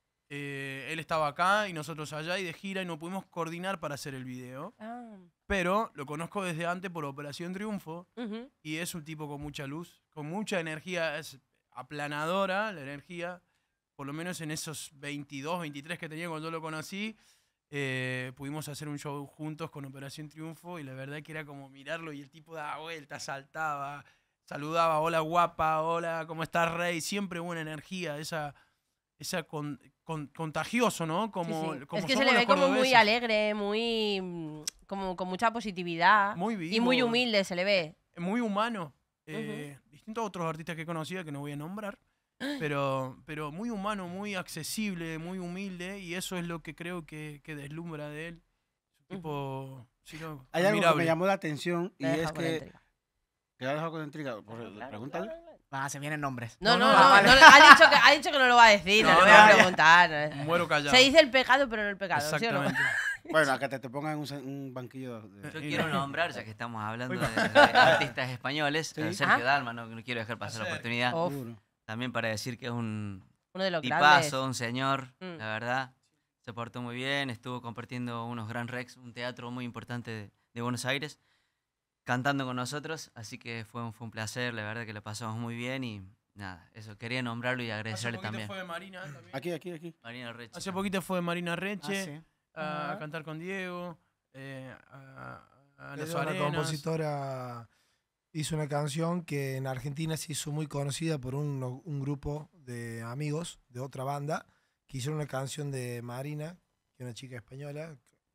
eh, él estaba acá y nosotros allá y de gira y no pudimos coordinar para hacer el video. Ah, Pero lo conozco desde antes por Operación Triunfo ujú. y es un tipo con mucha luz, con mucha energía, es aplanadora la energía, por lo menos en esos veintidós, veintitrés que tenía cuando yo lo conocí. Eh, pudimos hacer un show juntos con Operación Triunfo y la verdad que era como mirarlo y el tipo daba vueltas, saltaba, saludaba, hola guapa, hola, ¿cómo estás, Rey? Siempre buena energía, esa, esa con- con- contagioso, ¿no? Como, Sí, sí. como Es que se somos le los ve como muy cordobeses. alegre, muy mm, como con mucha positividad Muy y muy vivo. humilde se le ve. Muy humano. Eh, Distinto a otros artistas que conocía que no voy a nombrar. Pero, pero muy humano, muy accesible, muy humilde. Y eso es lo que creo que, que deslumbra de él. Es un tipo sí, no, Hay algo que admirable. me llamó la atención y Me deja es con que. intriga. Te ha dejado con intriga. Por- Claro, Pregúntale. claro, claro. Ah, se vienen nombres. No, no, No, no, no, no, vale. ha, dicho que, ha dicho que no lo va a decir, no, No, le voy ya, a ya. preguntar. Muero callado. Se dice el pecado, pero no el pecado, ¿sí o no? Exactamente. Bueno, a que te, te pongan en un, se- un banquillo. de- Yo Y quiero no. nombrar, ya que estamos hablando Uy, de, de artistas españoles, Sí. a Sergio Ajá. Dalma, no, no quiero dejar pasar la Sí. oportunidad. Uf, Seguro. También para decir que es un uno de los grandes. tipazo, un señor, Mm. la verdad. Se portó muy bien, estuvo compartiendo unos Gran Rex, un teatro muy importante de, de Buenos Aires, cantando con nosotros, así que fue un, fue un placer, la verdad que lo pasamos muy bien y nada, eso, quería nombrarlo y Hace agradecerle poquito también. fue de Marina también. Aquí, aquí, aquí. Marina Reche. Hace poquito fue de Marina Ah, Reche sí. a, Ajá. cantar con Diego, eh, a, a Ella, Las una Arenas. compositora, hizo una canción que en Argentina se hizo muy conocida por un, un grupo de amigos de otra banda que hicieron una canción de Marina, que es una chica española,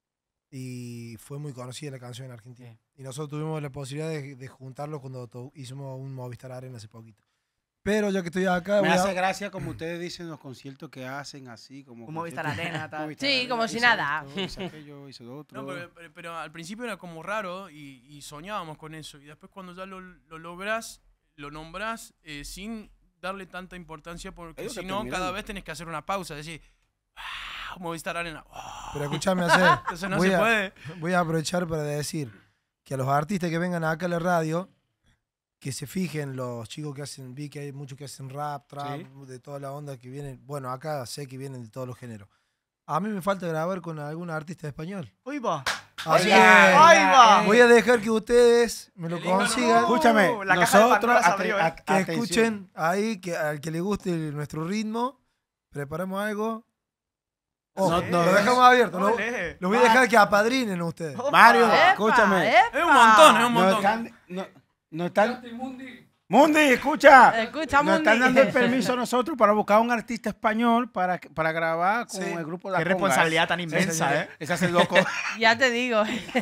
y fue muy conocida la canción en Argentina. Sí. Y nosotros tuvimos la posibilidad de, de juntarlo cuando to- hicimos un Movistar Arena hace poquito. Pero ya que estoy acá, Me voy a- hace gracia como ustedes dicen los conciertos que hacen así, como. Un Movistar Arena, tal. Movistar Sí, Arena, como si hice nada. esto, hice aquello, hice lo otro. No, pero, pero- pero al principio era como raro y, y soñábamos con eso. Y después cuando ya lo, lo lográs, lo nombrás eh, sin darle tanta importancia porque Ellos si te no, terminan. cada vez tenés que hacer una pausa. Decir, "Ah, Movistar Arena. ah". Pero escúchame, hacer. Entonces no voy se a- puede. Voy a aprovechar para decir que a los artistas que vengan acá a la radio, que se fijen los chicos que hacen, vi que hay muchos que hacen rap, trap, Sí. de toda la onda que vienen. Bueno, acá sé que vienen de todos los géneros. A mí me falta grabar con algún artista español. Uy, va. Así Oiga, que ahí va. voy a dejar que ustedes me lo Elíjanos. consigan. Escúchame, Uh, la caja de nosotros. Pandora se ate- abrió, ¿eh? at- Que atención. escuchen ahí, que al que le guste el- nuestro ritmo, preparamos algo. Ojo, No, no, lo no. dejamos abierto. Lo, Ole. lo voy a dejar que apadrinen ustedes. Mario, ¡Epa, escúchame. epa! Es un montón, es un No montón. están. No, no están. Mundi, escucha. Escucha, Nos Mundi. están dando el permiso a nosotros para buscar un artista español para, para grabar con Sí. el grupo La Qué Conga, responsabilidad ¿eh? tan inmensa, Ese- ¿eh? Ese hace el loco. Ya te digo.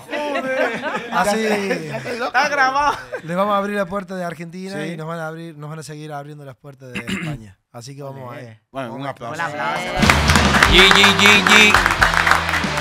Así Está grabado. les vamos a abrir la puerta de Argentina Sí. y nos van a abrir, nos van a seguir abriendo las puertas de España. Así que vamos ahí. Bueno, un aplauso. Un aplauso. Yi, yi, yi, yi.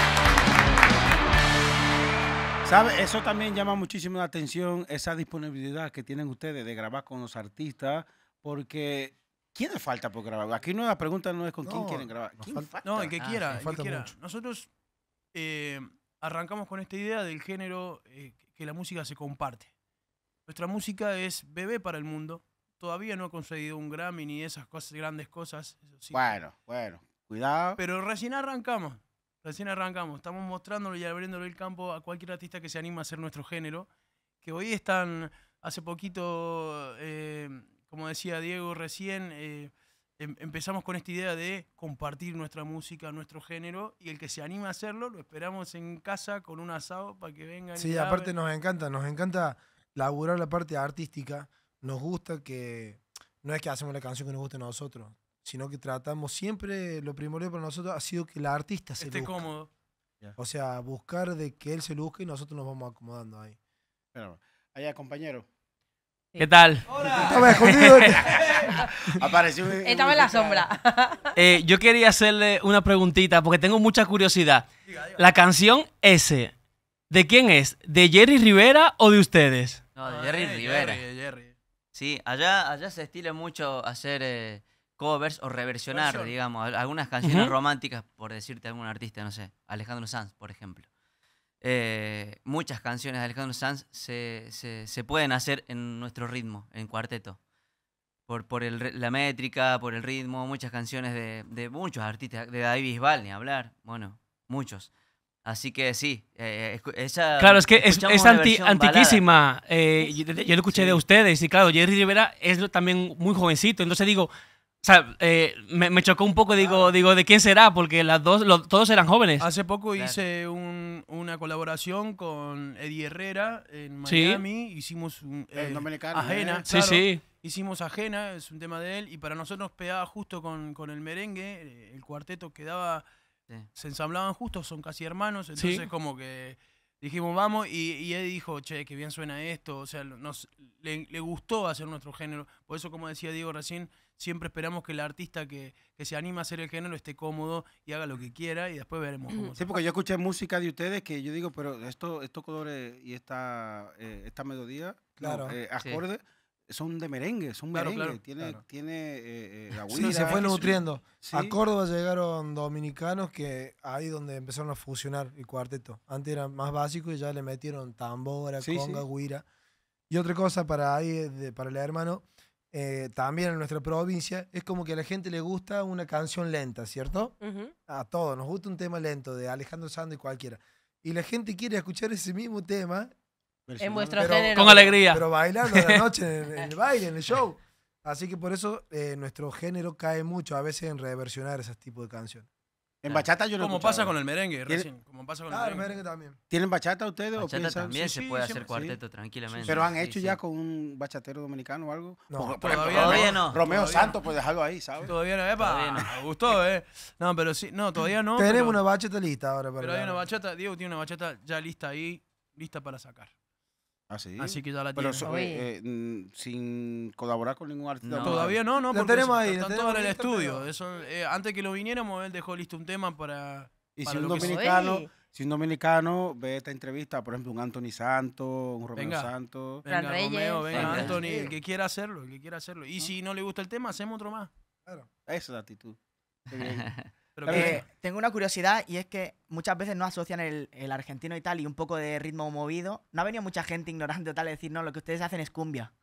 ¿Sabe? Eso también llama muchísimo la atención, esa disponibilidad que tienen ustedes de grabar con los artistas, porque ¿quién les falta por grabar? Aquí no, la pregunta no es con quién No, quieren grabar. nos ¿Quién falta- falta? No, el que Ah, quiera, sí, el que falta quiera. mucho. Nosotros eh, arrancamos con esta idea del género eh, que la música se comparte. Nuestra música es bebé para el mundo. Todavía no ha conseguido un Grammy ni esas cosas, grandes cosas. Eso sí. Bueno, bueno, cuidado. Pero recién arrancamos. Recién arrancamos. Estamos mostrándolo y abriéndole el campo a cualquier artista que se anima a hacer nuestro género. Que hoy están, hace poquito, eh, como decía Diego recién, eh, em- empezamos con esta idea de compartir nuestra música, nuestro género. Y el que se anima a hacerlo, lo esperamos en casa con un asado para que vengan. y Sí, graben. aparte nos encanta, nos encanta laburar la parte artística. Nos gusta que, no es que hacemos la canción que nos guste a nosotros, sino que tratamos siempre, lo primordial para nosotros ha sido que el artista se Esté luzca. cómodo. O sea, buscar de que él se luzca y nosotros nos vamos acomodando ahí. Pero, allá, compañero. ¿Qué tal? Estaba escondido. Apareció un- Estaba en la sombra. Eh, yo quería hacerle una preguntita porque tengo mucha curiosidad. La canción S, ¿de quién es? ¿De Jerry Rivera o de ustedes? No, de Jerry Rivera. Jerry, Jerry. Sí, allá, allá se estila mucho hacer eh, covers o reversionar, Versión. digamos, al- algunas canciones Ujú. románticas, por decirte algún artista, no sé, Alejandro Sanz, por ejemplo. Eh, muchas canciones de Alejandro Sanz se, se, se pueden hacer en nuestro ritmo, en cuarteto. Por, por el, re- la métrica, por el ritmo, muchas canciones de, de muchos artistas, de David Bisbal, ni hablar, bueno, muchos. Así que sí, eh, escu- esa... Claro, es que es, escuchamos es una anti- versión balada. antiquísima. Eh, yo, yo lo escuché Sí. de ustedes y claro, Jerry Rivera es lo- también muy jovencito. Entonces digo, o sea, eh, me, me chocó un poco, digo, digo, ¿de quién será? Porque las dos, los- todos eran jóvenes. Hace poco Claro. hice un- una colaboración con Eddie Herrera en Sí. Miami. Hicimos un, El eh, dominicano, Ajena. ¿eh? Sí, claro. sí. Hicimos Ajena, es un tema de él. Y para nosotros pegaba justo con, con el merengue. eh, El cuarteto quedaba, Sí. se ensamblaban justo, son casi hermanos. Entonces, Sí. como que dijimos, vamos. Y, y Eddie dijo, che, que bien suena esto. O sea, nos, le, le gustó hacer nuestro género. Por eso, como decía Diego recién, siempre esperamos que el artista que, que se anima a hacer el género esté cómodo y haga lo que quiera. Y después veremos cómo Sí, porque yo escuché música de ustedes que yo digo, pero esto, estos colores y esta, eh, esta melodía, Claro. no, eh, Sí. acordes, son de merengue, son Claro, merengue. claro, tiene claro. tiene eh, eh, la Sí, güira. se fue nutriendo. Sí. A Córdoba llegaron dominicanos que ahí donde empezaron a fusionar el cuarteto. Antes era más básico y ya le metieron tambora, Sí, conga, sí. güira. Y otra cosa para ahí, de- para el hermano, eh, también en nuestra provincia, es como que a la gente le gusta una canción lenta, ¿cierto? Ujú. A todos, nos gusta un tema lento de Alejandro Sanz y cualquiera. Y la gente quiere escuchar ese mismo tema, En vuestro Pero- género. Con alegría. pero bailando a la noche en, en el baile, en el show. Así que por eso eh, nuestro género cae mucho a veces en reversionar ese tipo de canciones. En bachata yo no he Como escuchado. pasa con el merengue, ¿Tiene- recién. Como pasa con el Claro, merengue. merengue también. ¿Tienen bachata ustedes o Bachata piensan? también Sí, se sí, puede siempre- hacer cuarteto tranquilamente. Pero han Sí, hecho sí. ya con un bachatero dominicano o algo. No, Por- por todavía ejemplo, Todavía Romeo- no. Romeo Todavía Santos, pues dejarlo ahí, ¿sabes? Todavía no, epa, Todavía no. me gustó, ¿eh? No, pero sí, no, todavía no. Tenemos pero, una bachata lista ahora para pero hay la- una bachata, Diego tiene una bachata ya lista ahí, lista para sacar. Ah, sí. Así que ya la Pero tiene. eso, eh, eh, mm, sin colaborar con ningún artista. No. Todavía no, no, La porque tenemos eso- ahí, la están tenemos todos en el lista, estudio. pero- Eso, eh, antes que lo viniéramos, él dejó listo un tema para... Y si para un lo que- dominicano, Oye. si un dominicano ve esta entrevista, por ejemplo, un Anthony Santos, un Romeo Venga. Santos. Fran Venga, Reyes. Romeo, venga, Venga. Anthony, Sí. el que quiera hacerlo, el que quiera hacerlo. Y si no le gusta el tema, hacemos otro más. Claro. Esa es la actitud. Qué bien. Pero Claro que- que Eh, tengo una curiosidad y es que muchas veces no asocian el, el argentino y tal y un poco de ritmo movido. No ha venido mucha gente ignorante o tal a decir, no, lo que ustedes hacen es cumbia.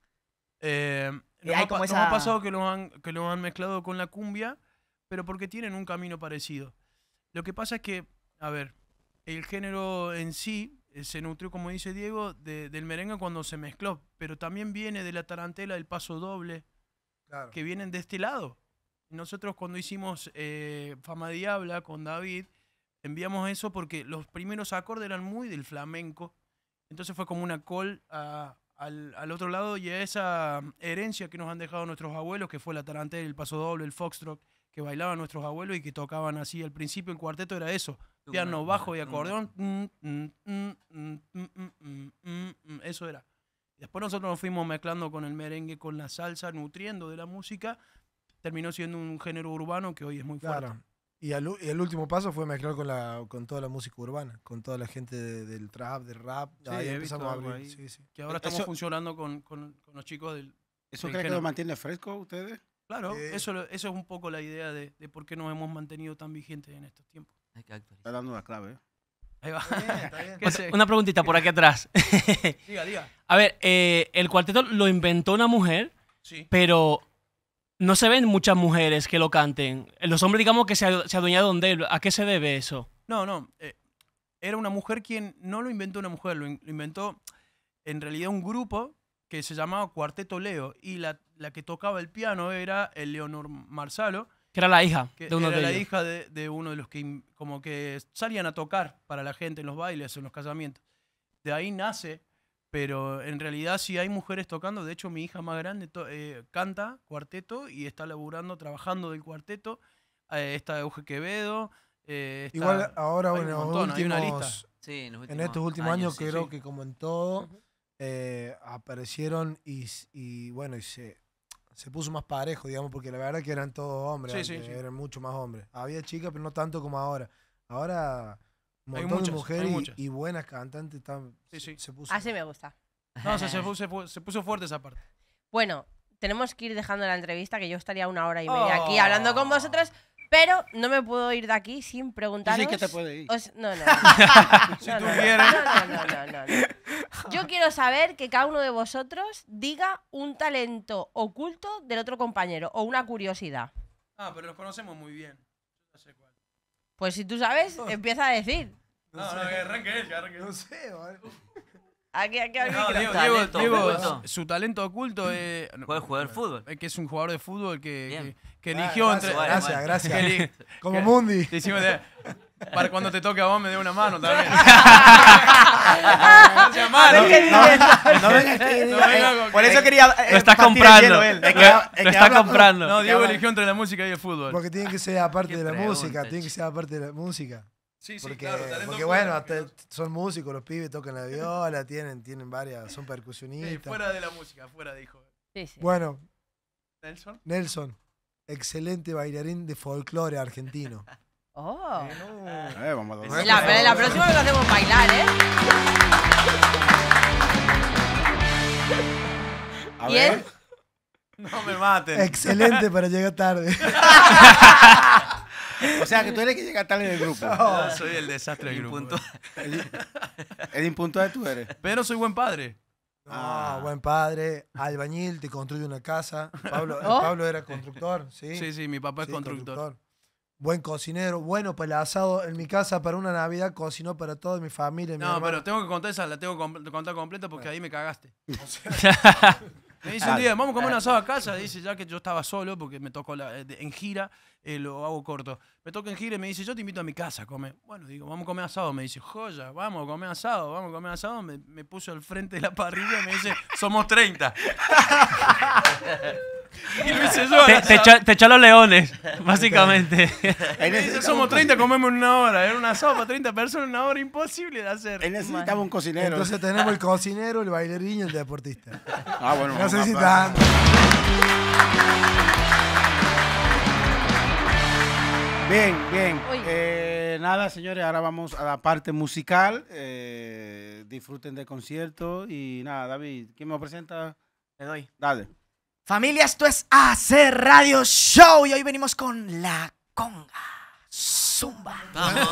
Eh, Y nos, hay ha, como pa- nos esa- ha pasado que lo, han, que lo han mezclado con la cumbia, pero porque tienen un camino parecido. Lo que pasa es que, a ver, el género en sí eh, se nutrió, como dice Diego, de- del merengue cuando se mezcló, pero también viene de la tarantela, del paso doble, Claro. que vienen de este lado. Nosotros cuando hicimos eh, Fama Diabla con David, enviamos eso porque los primeros acordes eran muy del flamenco, entonces fue como una call a- al, al otro lado y a esa herencia que nos han dejado nuestros abuelos, que fue la tarantela, el paso doble, el foxtrot, que bailaban nuestros abuelos y que tocaban así. Al principio el cuarteto era eso, piano, bajo y acordeón. Mm, mm, mm, mm, mm, mm, mm, mm, mm, Eso era. Después nosotros nos fuimos mezclando con el merengue, con la salsa, nutriendo de la música. Terminó siendo un género urbano que hoy es muy fuerte. Claro. Y, al u- y el último paso fue mezclar con, la, con toda la música urbana, con toda la gente de- del trap, del rap. Sí, ahí he empezamos visto a algo abrir. ahí. Sí, sí. Que ahora estamos Eso- funcionando con, con- con los chicos del... ¿Eso del cree que género. lo mantiene fresco ustedes? Claro, Eh. eso, lo- eso es un poco la idea de, de por qué nos hemos mantenido tan vigentes en estos tiempos. Hay que actualizar. Está dando la clave. ¿eh? Ahí va. Está bien, está bien. ¿Qué sé? Una preguntita por aquí atrás. Diga, diga. A ver, eh, el cuarteto lo inventó una mujer, Sí. pero no se ven muchas mujeres que lo canten. Los hombres, digamos, que se, adu- se adueñaron de él. ¿A qué se debe eso? No, no. eh, era una mujer quien no lo inventó una mujer, lo, in- lo inventó en realidad un grupo que se llamaba Cuarteto Leo y la, la que tocaba el piano era el Leonor Marsalo, Que era la hija que de uno era de la ellos. hija de, de uno de los que in- como que salían a tocar para la gente en los bailes, en los casamientos. De ahí nace, pero en realidad sí hay mujeres tocando. De hecho, mi hija más grande to- eh, canta cuarteto y está laburando, trabajando del cuarteto. Eh, está Euge Quevedo. eh, está- Igual ahora, hay bueno, un en los montón, hay una últimos, lista. Sí, en, los en estos últimos años, sí. creo sí. que como en todo, eh, aparecieron y, s- y bueno, y se, se puso más parejo, digamos, porque la verdad que eran todos hombres, Sí, sí, antes, sí. eran mucho más hombres. Había chicas, pero no tanto como ahora. Ahora, un Hay montón muchas, de hay mujeres y- muchas. y, buenas cantantes están, Sí, sí. se, se puso. Así me gusta. No, se, se, fu- se fu- se puso fuerte esa parte. Bueno, tenemos que ir dejando la entrevista, que yo estaría una hora y media aquí Oh. hablando con vosotros, pero no me puedo ir de aquí sin preguntaros. Sí, que te puede ir. os- No, no. Si no, tú no, quieres. no, no, no, no, no, no. Yo quiero saber que cada uno de vosotros diga un talento oculto del otro compañero o una curiosidad. Ah, pero nos conocemos muy bien. No sé cuál. Pues si tú sabes, empieza a decir. No, no, que arranque él, que arranque él. No sé, ¿vale? Aquí, aquí al No, micro. Diego, Talento Diego- Diego, oculto. su talento oculto es. no, Puede jugar fútbol. Es que es un jugador de fútbol que, Bien. que, que Ah, eligió gracias, entre. gracias, Bueno, gracias. que eli- Como que- Mundi. te hicimos de- para cuando te toque a vos me dé una mano también. No seas malo. No venga aquí. No venga con- Por eso quería. eh, Lo está partir el comprando. hielo él. Es que- Lo- es Lo que está habla con- comprando. No, Diego eligió entre la música y el fútbol. Porque tiene que ser aparte Qué de la pregunta, música, tiene que che. ser aparte de la música. Sí, sí, Porque, claro. talento porque fuera, bueno, que hasta son músicos, los pibes tocan la viola, tienen, tienen varias, son no- percusionistas. eh, fuera de la música, fuera dijo. Sí, sí. Bueno, Nelson. Nelson, excelente bailarín de folclore argentino. Oh. Eh, vamos a En ver. la, pero en la próxima nos hacemos bailar, ¿eh? A ¿Y ver. él? No me maten. Excelente para llegar tarde. O sea, que tú eres el que llega tarde en el grupo. Yo soy el desastre del grupo. Impuntual. El impuntual tú eres. Pero soy buen padre. Ah, buen padre, albañil, te construye una casa. Pablo, ¿Oh? Pablo era constructor, ¿sí? Sí, sí, mi papá es Sí, constructor. Buen cocinero, bueno para el asado. En mi casa, para una Navidad, cocinó para toda mi familia. Mi No, hermano. pero tengo que contar esa, la tengo que com- contar completa porque ahí me cagaste. Me dice un día, vamos a comer un asado a casa. Dice, ya que yo estaba solo porque me tocó la- de- en gira, eh, lo hago corto. Me toca en gira y me dice, yo te invito a mi casa a comer. Bueno, digo, vamos a comer asado. Me dice, joya, vamos a comer asado, vamos a comer asado. Me, me puso al frente de la parrilla y me dice, somos treinta. Y lo hice yo. al Te, te, asado. echó, te echó los leones, básicamente. Él Me dice, somos treinta, comemos en una hora. Era un asado para treinta personas en una hora, imposible de hacer. Él necesitaba un cocinero. Entonces tenemos el cocinero, el bailarín y el deportista. ah, bueno. No vamos sé a si aplaudir. tanto. Bien, bien. Uy. Eh, nada, señores, ahora vamos a la parte musical. Eh, disfruten del concierto. Y nada, David, ¿quién me presenta? Le doy. Dale. Familia, esto es A C Radio Show y hoy venimos con la conga. Zumba. Vamos.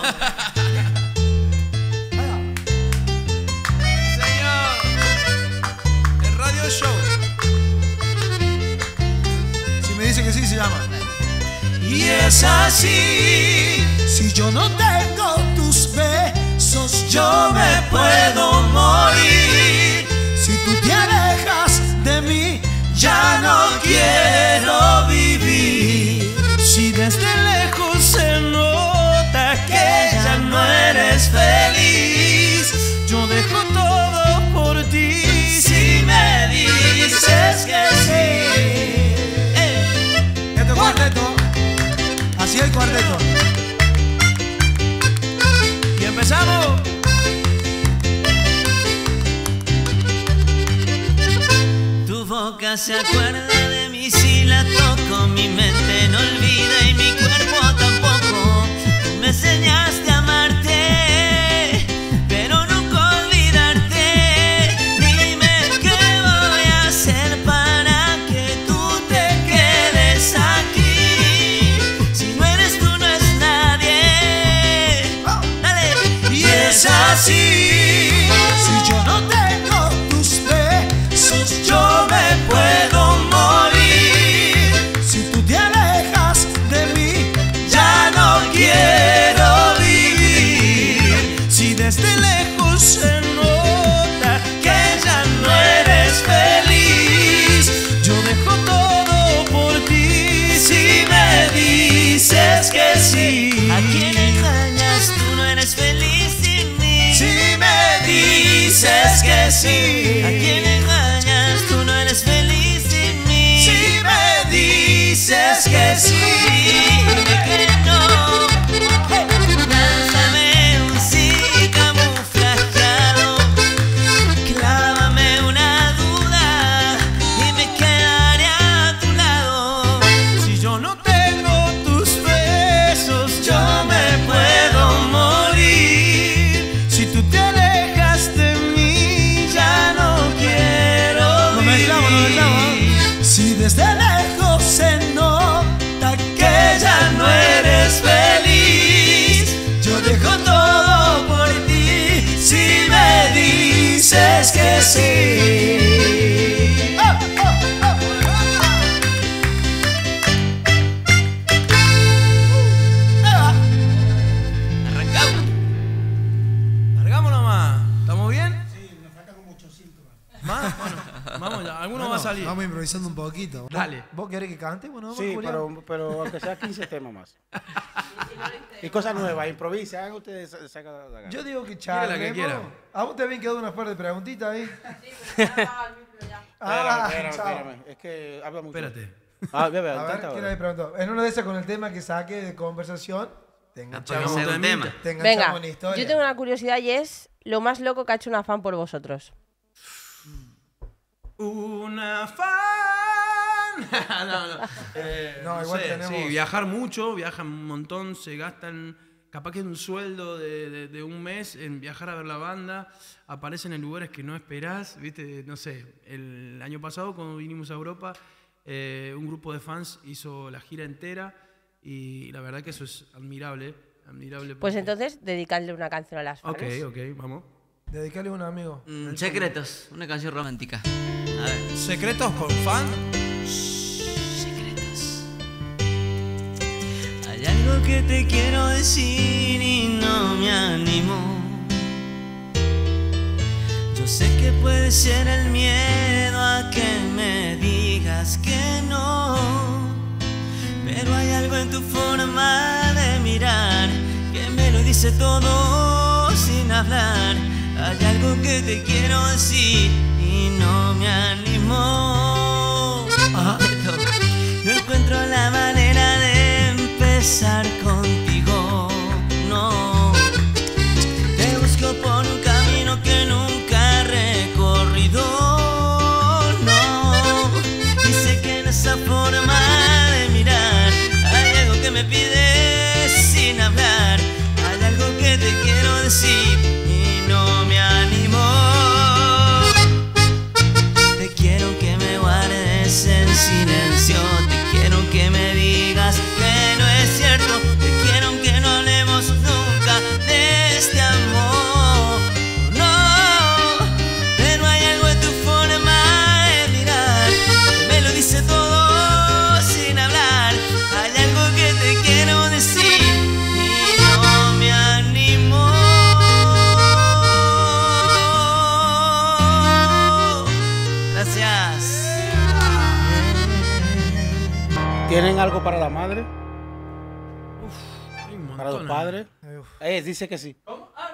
Señor, el radio show. Si me dice que sí, se llama. Y es así, si yo no tengo tus besos, yo me puedo morir. Si tú te alejas de mí, ya no quiero vivir. Si desde lejos se nota que ya no eres feliz, yo dejo todo por ti. Si me dices que sí. Este cuarteto. Así el cuarteto. Y empezamos. Tu boca se acuerda de mí si la toco, mi mente no olvida y mi cuerpo tampoco. Tú me enseñaste a amarte, pero nunca olvidarte. Dime qué voy a hacer para que tú te quedes aquí. Si no eres tú, no es nadie. Dale. Y es así, si yo no tengo tus besos, yo me puedo morir. Si tú te alejas de mí, ya no quiero vivir. Si desde lejos se nota que ya no eres feliz, yo dejo todo por ti. Si me dices que sí. ¿A quién engañas? Tú no eres feliz sin mí. Si me dices que sí. ¿A quién engañas? Tú no eres feliz sin mí. Si me dices que sí. Dime que no. Lánzame un sí camuflajeado. Clávame así. Arrancamos. Largamos nomás. ¿Estamos bien? Sí, nos falta como ocho síntomas. ¿Más? Bueno, vamos ya. Alguno Bueno, va a salir. Vamos improvisando un poquito. Dale. ¿Vos querés que cante? Bueno, Sí, Julián. pero, pero aunque sea quince temas más. Y cosas nuevas, improvisa, hagan ustedes, sa- saca la gana. Yo digo que Quiere la que charlemos. quiera. A vos te habían quedado una par de preguntitas ahí. Espérame, Ah, espérame, chao. espérame. Es que habla mucho. Espérate. Ah, bebe, A ver, intenta ¿quién ahora. había preguntado? En una de esas con el tema que saque de conversación, te enganchamos, Apagamos un tema. te enganchamos Venga, en la historia. yo tengo una curiosidad y es lo más loco que ha hecho una fan por vosotros. Una fan. no, no. Eh, No, igual tenemos- Sí, viajar mucho, viajan un montón, se gastan capaz que un sueldo de, de- de un mes en viajar a ver la banda, aparecen en lugares que no esperás, viste, no sé, el año pasado cuando vinimos a Europa, eh, un grupo de fans hizo la gira entera y la verdad que eso es admirable, admirable. Pues porque- entonces, dedicadle una canción a las fans. Ok, ok, vamos. Dedicarle a un amigo. Mm, secretos, una canción romántica. A ver. ¿Secretos con fan? Secretos. Hay algo que te quiero decir y no me animo. Yo sé que puede ser el miedo a que me digas que no, pero hay algo en tu forma de mirar que me lo dice todo sin hablar. Hay algo que te quiero decir y no me animo. Pero no encuentro la manera de empezar contigo, no. Te busco por un camino que nunca he recorrido, no. Y sé que en esa forma de mirar hay algo que me pides sin hablar. Hay algo que te quiero decir y no me animo. Te quiero que me guardes en silencio. Te quiero que me digas que no es cierto. Te quiero que no hablemos nunca de este amor. No, pero hay algo en tu forma de mirar que me lo dice todo sin hablar. Hay algo que te quiero decir y no me animo. Gracias. ¿Tienen algo para la madre? Hay un ¿Para los montón, padres? Eh, uf. Eh, dice que sí.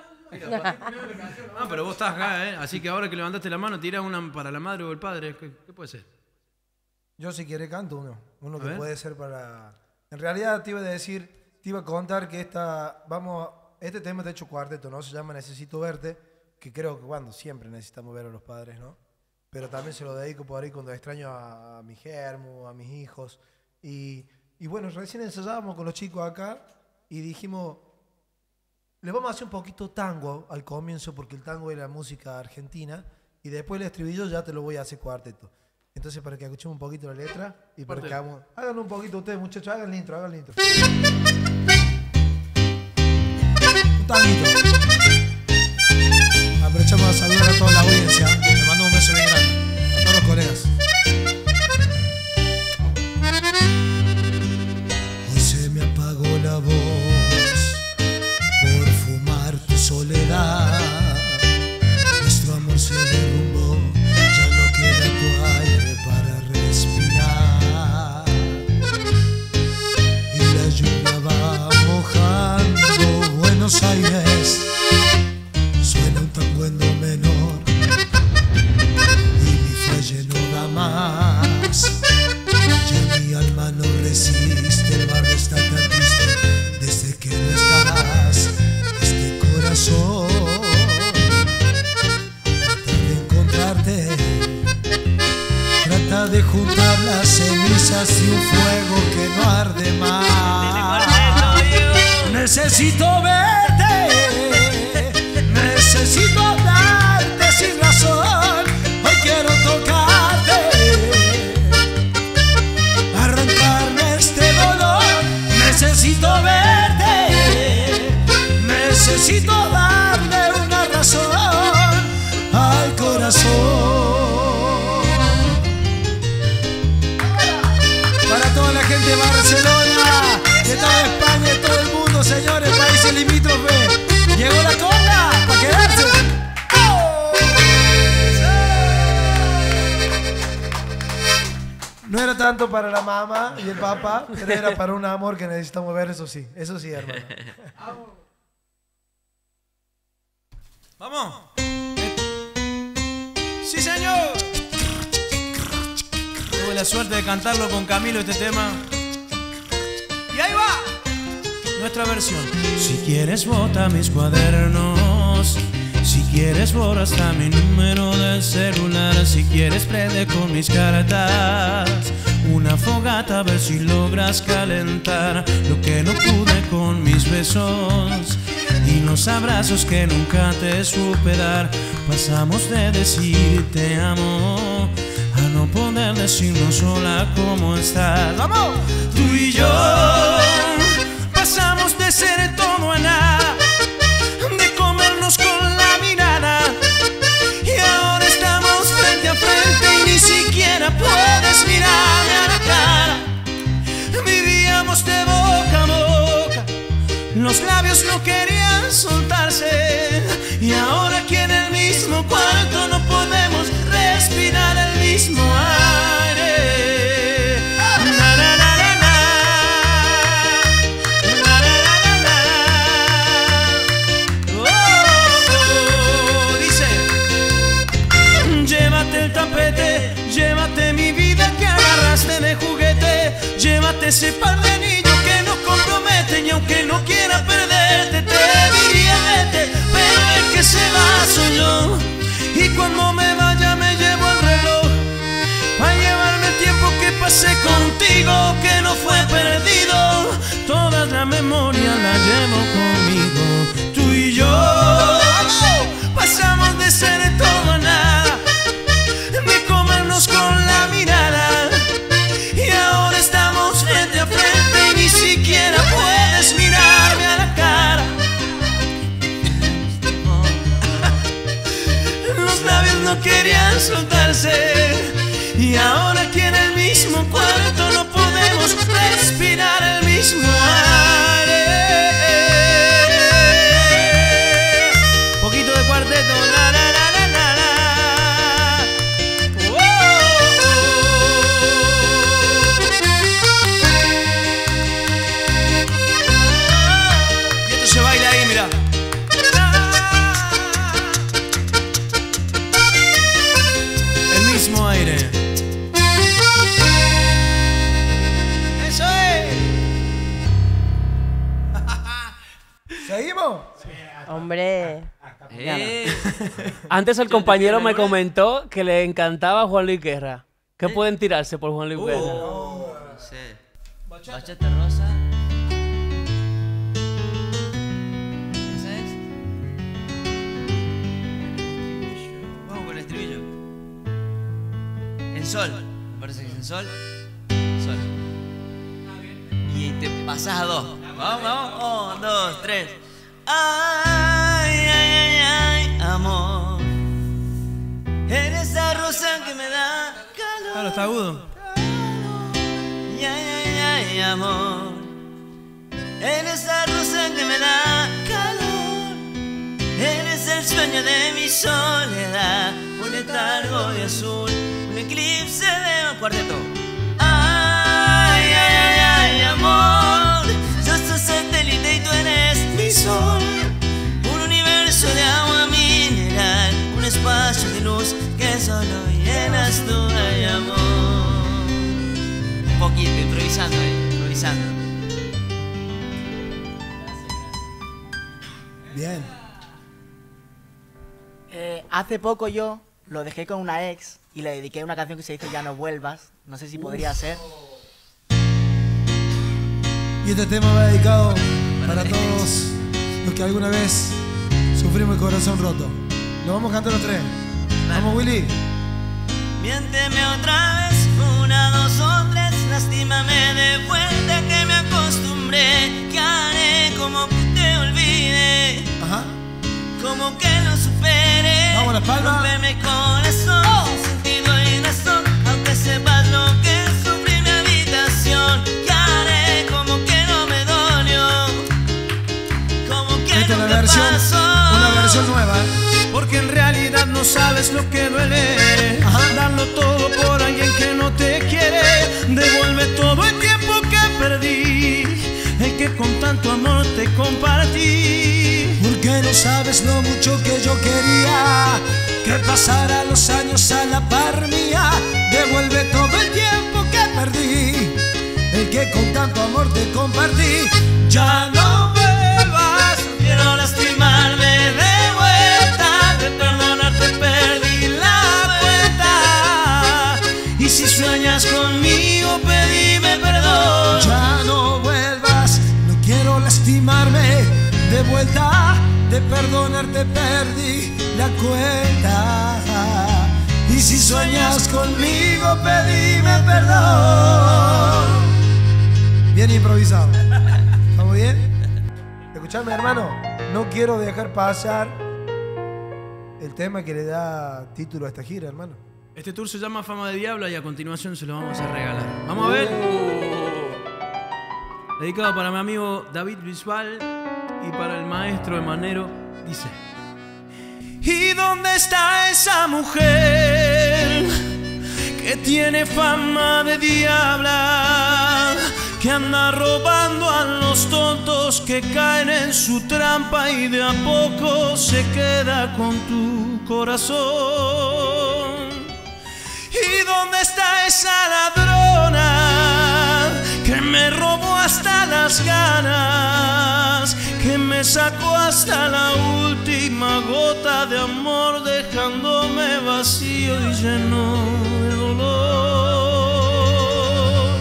Ah, pero vos estás acá, ¿eh? Así que ahora que levantaste la mano, tira una para la madre o el padre. ¿Qué, qué puede ser? Yo si quiere canto uno. Uno A que ver. puede ser para... En realidad te iba a decir, te iba a contar que esta... Vamos, este tema está hecho cuarteto, ¿no? Se llama Necesito Verte, que creo que cuando siempre necesitamos ver a los padres, ¿no? Pero también se lo dedico por ahí cuando extraño a, a mi germo, a mis hijos. Y, y bueno, recién ensayábamos con los chicos acá y dijimos, le vamos a hacer un poquito tango al comienzo porque el tango es la música argentina y después el estribillo ya te lo voy a hacer cuarteto. Entonces para que escuchemos un poquito la letra y para Parte. que hagamos... Háganlo un poquito ustedes, muchachos, hagan el intro, hagan el intro. Un tanguito. Aprovechamos a saludar a toda la audiencia. Le mando un beso bien grande a todos los colegas. Hoy se me apagó la voz por fumar tu soledad. Nuestro amor se derrumbó, ya no queda tu aire para respirar. Y la lluvia va mojando Buenos Aires. Suena un tango en do menor y mi fuelle no da más. Ya mi alma no resiste, el barrio está tan triste desde que no estás. Este corazón trata de encontrarte, trata de juntar las cenizas y un fuego que no arde más. Necesito verte, necesito darte sin razón. Hoy quiero tocarte, arrancarme este dolor. Necesito verte, necesito darle una razón al corazón. Barcelona, de toda España, de todo el mundo, señores, países limítrofes. Llegó la conga para quedarse. ¡Oh! No era tanto para la mamá y el papá, pero era para un amor que necesitamos ver, eso sí, eso sí, hermano. ¡Vamos! ¡Sí, señor! Tuve la suerte de cantarlo con Camilo este tema. ¡Y ahí va! Nuestra versión. Si quieres bota mis cuadernos, si quieres borra hasta mi número del celular, si quieres prende con mis cartas una fogata a ver si logras calentar lo que no pude con mis besos y los abrazos que nunca te supe dar. Pasamos de decir te amo a no poder decirnos sola cómo estás. ¡Vamos! Tú y yo pasamos de ser todo a nada, de comernos con la mirada, y ahora estamos frente a frente y ni siquiera puedes mirarme a la cara. Vivíamos de boca a boca, los labios no querían soltarse, y ahora aquí en el mismo cuarto no podemos respirar el mismo aire. Na, na, na, na, na. Na, na, na, na, na. Oh, oh, dice: llévate el tapete, llévate mi vida que agarraste de juguete, llévate ese par de anillos que nos comprometen, y aunque no quiera perderte te diría vete, pero el que se va soy yo, y cuando me vaya me llevo el reloj para llevarme el tiempo que pasé contigo, que no fue perdido, toda la memoria la llevo conmigo. Tú y yo pasamos de ser todo a nada, de comernos con la mirada, y ahora estamos frente a frente y ni siquiera puedes mirarme a la cara. Los labios no querían soltarse, y ahora aquí en el mismo cuarto no podemos respirar el mismo aire. Poquito de cuarteto, la la la la la la. Oh, oh. Y esto se baila ahí, mira. El mismo aire. Eso es. ¿Seguimos? Hombre. Eh, Antes el compañero me comentó que le encantaba Juan Luis Guerra. ¿Qué pueden tirarse por Juan Luis Guerra? no sé. Bachata rosa. ¿Esa es? Vamos con el estribillo. En sol. Me parece que es en sol. Sol. Y te pasás a dos. Vamos, vamos. Un, dos, tres. Ay, ay, ay, ay, amor. Eres esa rosa que me da calor. Claro, está agudo. Ay, ay, ay, amor. Eres esa rosa que me da calor. Eres el sueño de mi soledad. Un letargo de azul, un eclipse de un cuarteto. Ay, ay, ay, ay, amor. Yo soy satélite y tú eres mi sol. Un universo de agua mineral, un espacio de luz que solo llenas tú, ay, amor. Un poquito, improvisando ahí, improvisando. Bien. Eh, hace poco yo lo dejé con una ex y le dediqué una canción que se dice Ya no vuelvas. No sé si podría ser. Y este tema va dedicado para todos los que alguna vez sufrimos el corazón roto. Lo vamos a cantar los tres. Vamos, Willy. Miénteme otra vez, una, dos o tres. Lastímame de vuelta que me acostumbré. Que haré como que te olvide, Ajá. como que lo supere. Vamos, la palma. Rompeme el corazón, sin sentido y razón. Aunque sepas lo que sufrí en mi habitación. Que haré que Esta es nunca una versión, pasó. una versión nueva. Porque en realidad no sabes lo que duele. Darlo todo por alguien que no te quiere. Devuelve todo el tiempo que perdí, el que con tanto amor te compartí. Porque no sabes lo mucho que yo quería que pasara los años a la par mía. Devuelve todo el tiempo que perdí, el que con tanto amor te compartí. Ya no vuelvas, Quiero lastimarme de vuelta, de perdonarte perdí la cuenta. y si sueñas conmigo pedime perdón. ya no vuelvas. No quiero lastimarme de vuelta, de perdonarte perdí la cuenta. Y si sueñas conmigo pedime perdón. Bien improvisado. ¿Estamos bien? Escuchame, hermano. No quiero dejar pasar el tema que le da título a esta gira, hermano. Este tour se llama Fama de Diabla y a continuación se lo vamos a regalar. Vamos a ver. Dedicado para mi amigo David Bisbal y para el maestro Emanero. Dice: ¿Y dónde está esa mujer que tiene fama de diabla, que anda robando a los tontos que caen en su trampa y de a poco se queda con tu corazón? ¿Y dónde está esa ladrona que me robó hasta las ganas, que me sacó hasta la última gota de amor, dejándome vacío y lleno de dolor?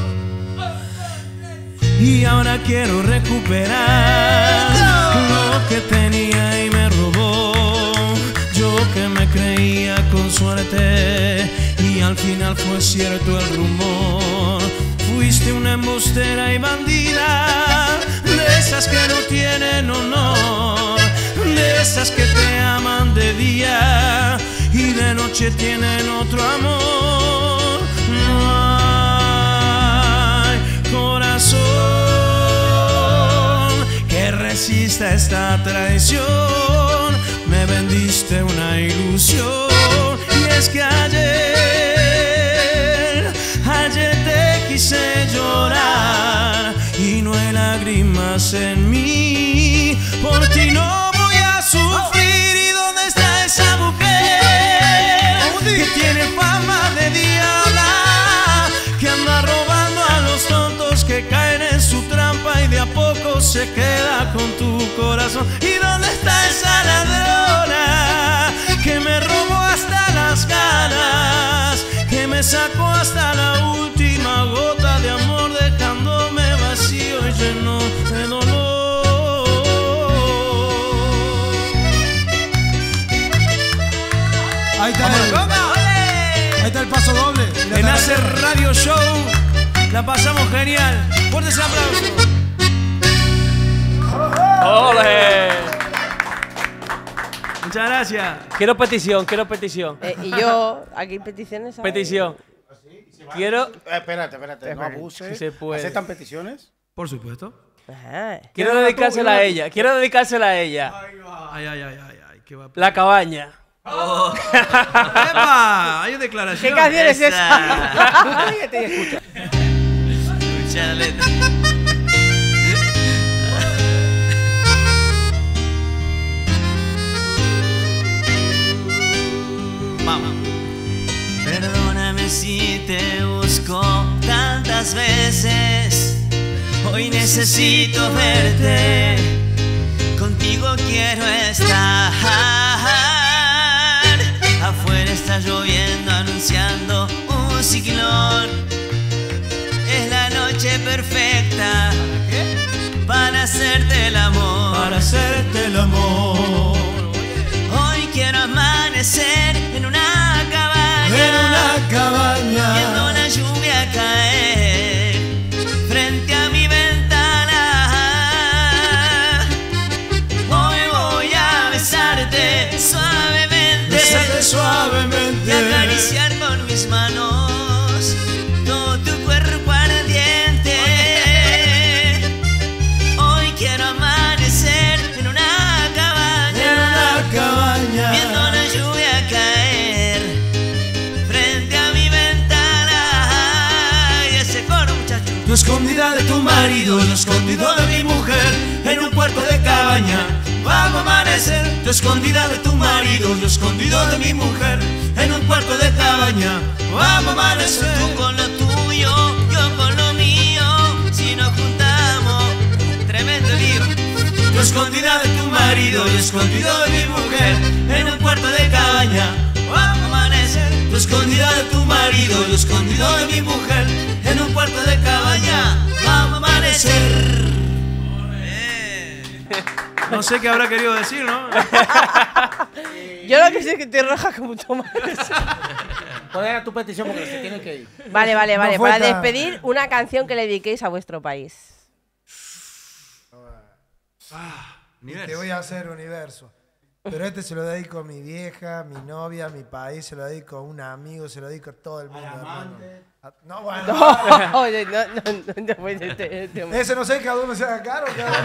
Y ahora quiero recuperar lo que tenía y me robó. Yo que me creía con suerte y al final fue cierto el rumor. Fuiste una embustera y bandida, de esas que no tienen honor, de esas que te aman de día y de noche tienen otro amor. No hay corazón que resista esta traición. Me vendiste una ilusión y es que ayer, ayer te quise llorar y no hay lágrimas en mí. Por ti no voy a sufrir. ¿Y dónde está esa mujer que tiene fama de diabla, que anda robando a los tontos que caen en su trampa y de a poco se queda con tu corazón? ¿Y dónde está esa ladrona que me robó hasta las ganas, que me sacó hasta la última gota de amor, dejándome vacío y lleno de dolor? Ahí está, el, ahí está el paso doble. En Hacer Radio Show la pasamos genial. Fuertes aplausos. ¡Ole! muchas gracias. Quiero petición, quiero petición. Eh, y yo, aquí peticiones. ¿sabes? Petición. Quiero. Eh, espérate, espérate, no abuses. Si se puede. ¿Aceptan peticiones? Por supuesto. Ajá. Quiero dedicársela a ella. Quiero dedicársela a ella. Ay, ay, ay, ay, ay. ¿Qué va a La cabaña. Oh. ¡Epa! Hay declaración. ¿Qué canción es esa? Escucha la letra. Vamos. Perdóname si te busco tantas veces. Hoy necesito verte. Contigo quiero estar. Afuera está lloviendo anunciando un ciclón. Es la noche perfecta para hacerte el amor. Para hacerte el amor. Hoy quiero amanecer en una cabaña, En una cabaña. viendo la lluvia caer frente a mi ventana. Hoy voy a besarte suavemente, Bésate suavemente. y acariciar con mis manos todo tu cuerpo ardiente. Hoy quiero amanecer en una amanecer. Tú escondida de tu marido, yo escondido de mi mujer, en un cuarto de cabaña, vamos a amanecer. Tú con lo tuyo, yo con lo mío, si nos juntamos, tremendo lío. Tú escondida de tu marido, yo escondido de mi mujer, en un cuarto de cabaña, vamos a amanecer. Tú escondida de tu marido, yo escondido de mi mujer, en un cuarto de cabaña, vamos a amanecer. No sé qué habrá querido decir, ¿no? Yo lo que sé es que te roja como Tomás. ¿Cuál era tu petición? Porque se tiene que ir. Vale, vale, vale. fue Para tan- despedir, una canción que le dediquéis a vuestro país. Te voy a hacer universo. Pero este se lo dedico a mi vieja, a mi novia, a mi país, se lo dedico a un amigo, se lo dedico a todo el mundo. hermano. A- No, bueno. No, oye, no, no, no, no, pues, este- este- Ese no sé, cada uno se haga caro.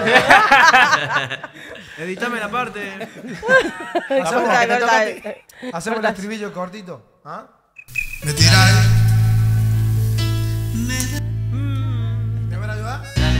Editame la parte. Hacemos, Corta, que te corta, toque- eh. hacemos el Corta. estribillo cortito. ¿Ah? Me tiráis. ¿Me van a ayudar?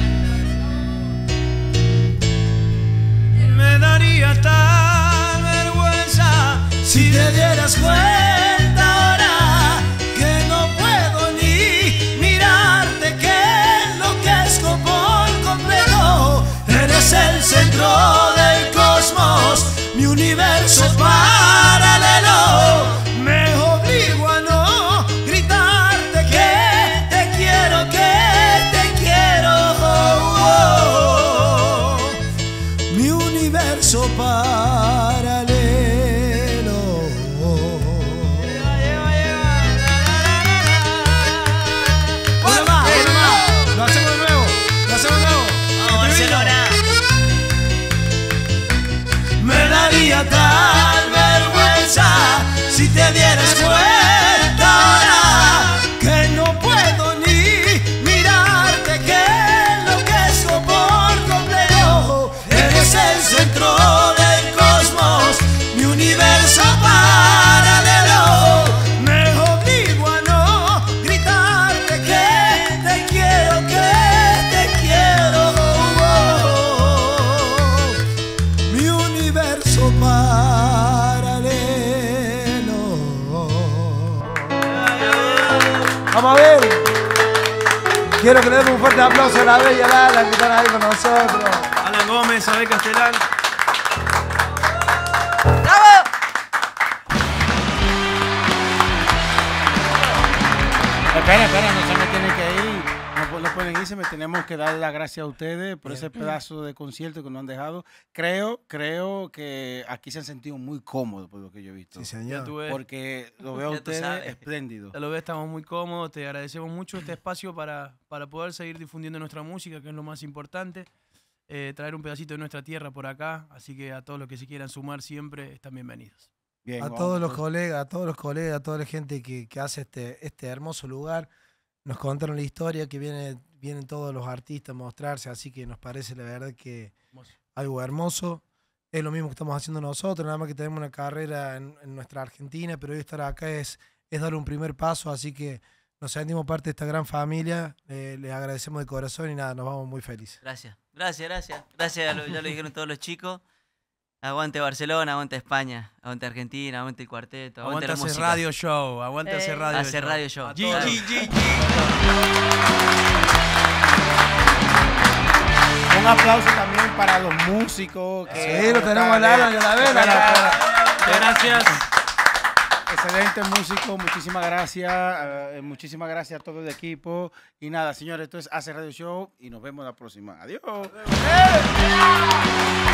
Me daría tal vergüenza si te dieras cuenta ahora que no puedo ni mirarte, que enloquezco por completo. Eres el centro del cosmos, mi universo paralelo. Me obligo a no gritarte que te quiero, que te quiero. Oh, oh. Mi universo paralelo. Una más, una más. Lo hacemos de nuevo, lo hacemos de nuevo. Vamos, Barcelona. Me daría tal vergüenza si te dieras cuenta ahora que no puedo ni mirarte, que enloquezco por completo. Eres el centro del cosmos, mi universo paralelo. Me obligo a no gritarte que te quiero, que te quiero. Oh, mi universo paralelo. Vamos a ver. Quiero que le demos un fuerte aplauso a la bella Lala que están ahí con nosotros. Alan Gómez, Abel Castellán. Espera, espera, no se me tiene que ir. No, pu- no pueden irse, me tenemos que dar las gracias a ustedes por ese pedazo de concierto que nos han dejado. Creo, creo que aquí se han sentido muy cómodos por lo que yo he visto. Sí, Ya señor. tú ves. Porque lo veo a Ya tú ustedes sabes. espléndido. Ya lo ves, estamos muy cómodos. Te agradecemos mucho este espacio para, para poder seguir difundiendo nuestra música, que es lo más importante. Eh, traer un pedacito de nuestra tierra por acá. Así que a todos los que se quieran sumar siempre están bienvenidos. Bien, A vamos, todos los pues. colegas, a todos los colegas, a toda la gente que, que hace este, este hermoso lugar. Nos contaron la historia que viene, vienen todos los artistas a mostrarse, así que nos parece la verdad que algo hermoso. Es lo mismo que estamos haciendo nosotros, nada más que tenemos una carrera en, en nuestra Argentina, pero hoy estar acá es, es dar un primer paso, así que nos sentimos parte de esta gran familia, eh, les agradecemos de corazón y nada, nos vamos muy felices. Gracias, gracias, gracias. Gracias, ya lo, ya lo dijeron todos los chicos. Aguante Barcelona, aguante España, aguante Argentina, aguante el cuarteto, aguante, Aguante la hacer música. radio show, aguante Eh. hacer radio Hacer show. radio show. A G, todos. G, G, Un aplauso también para los músicos. Que Sí, lo tenemos al Alan y a la Vela. Espera, espera. Gracias. Excelente músico, muchísimas gracias, eh, muchísimas gracias a todo el equipo. Y nada, señores, esto es Hace Radio Show y nos vemos la próxima. Adiós.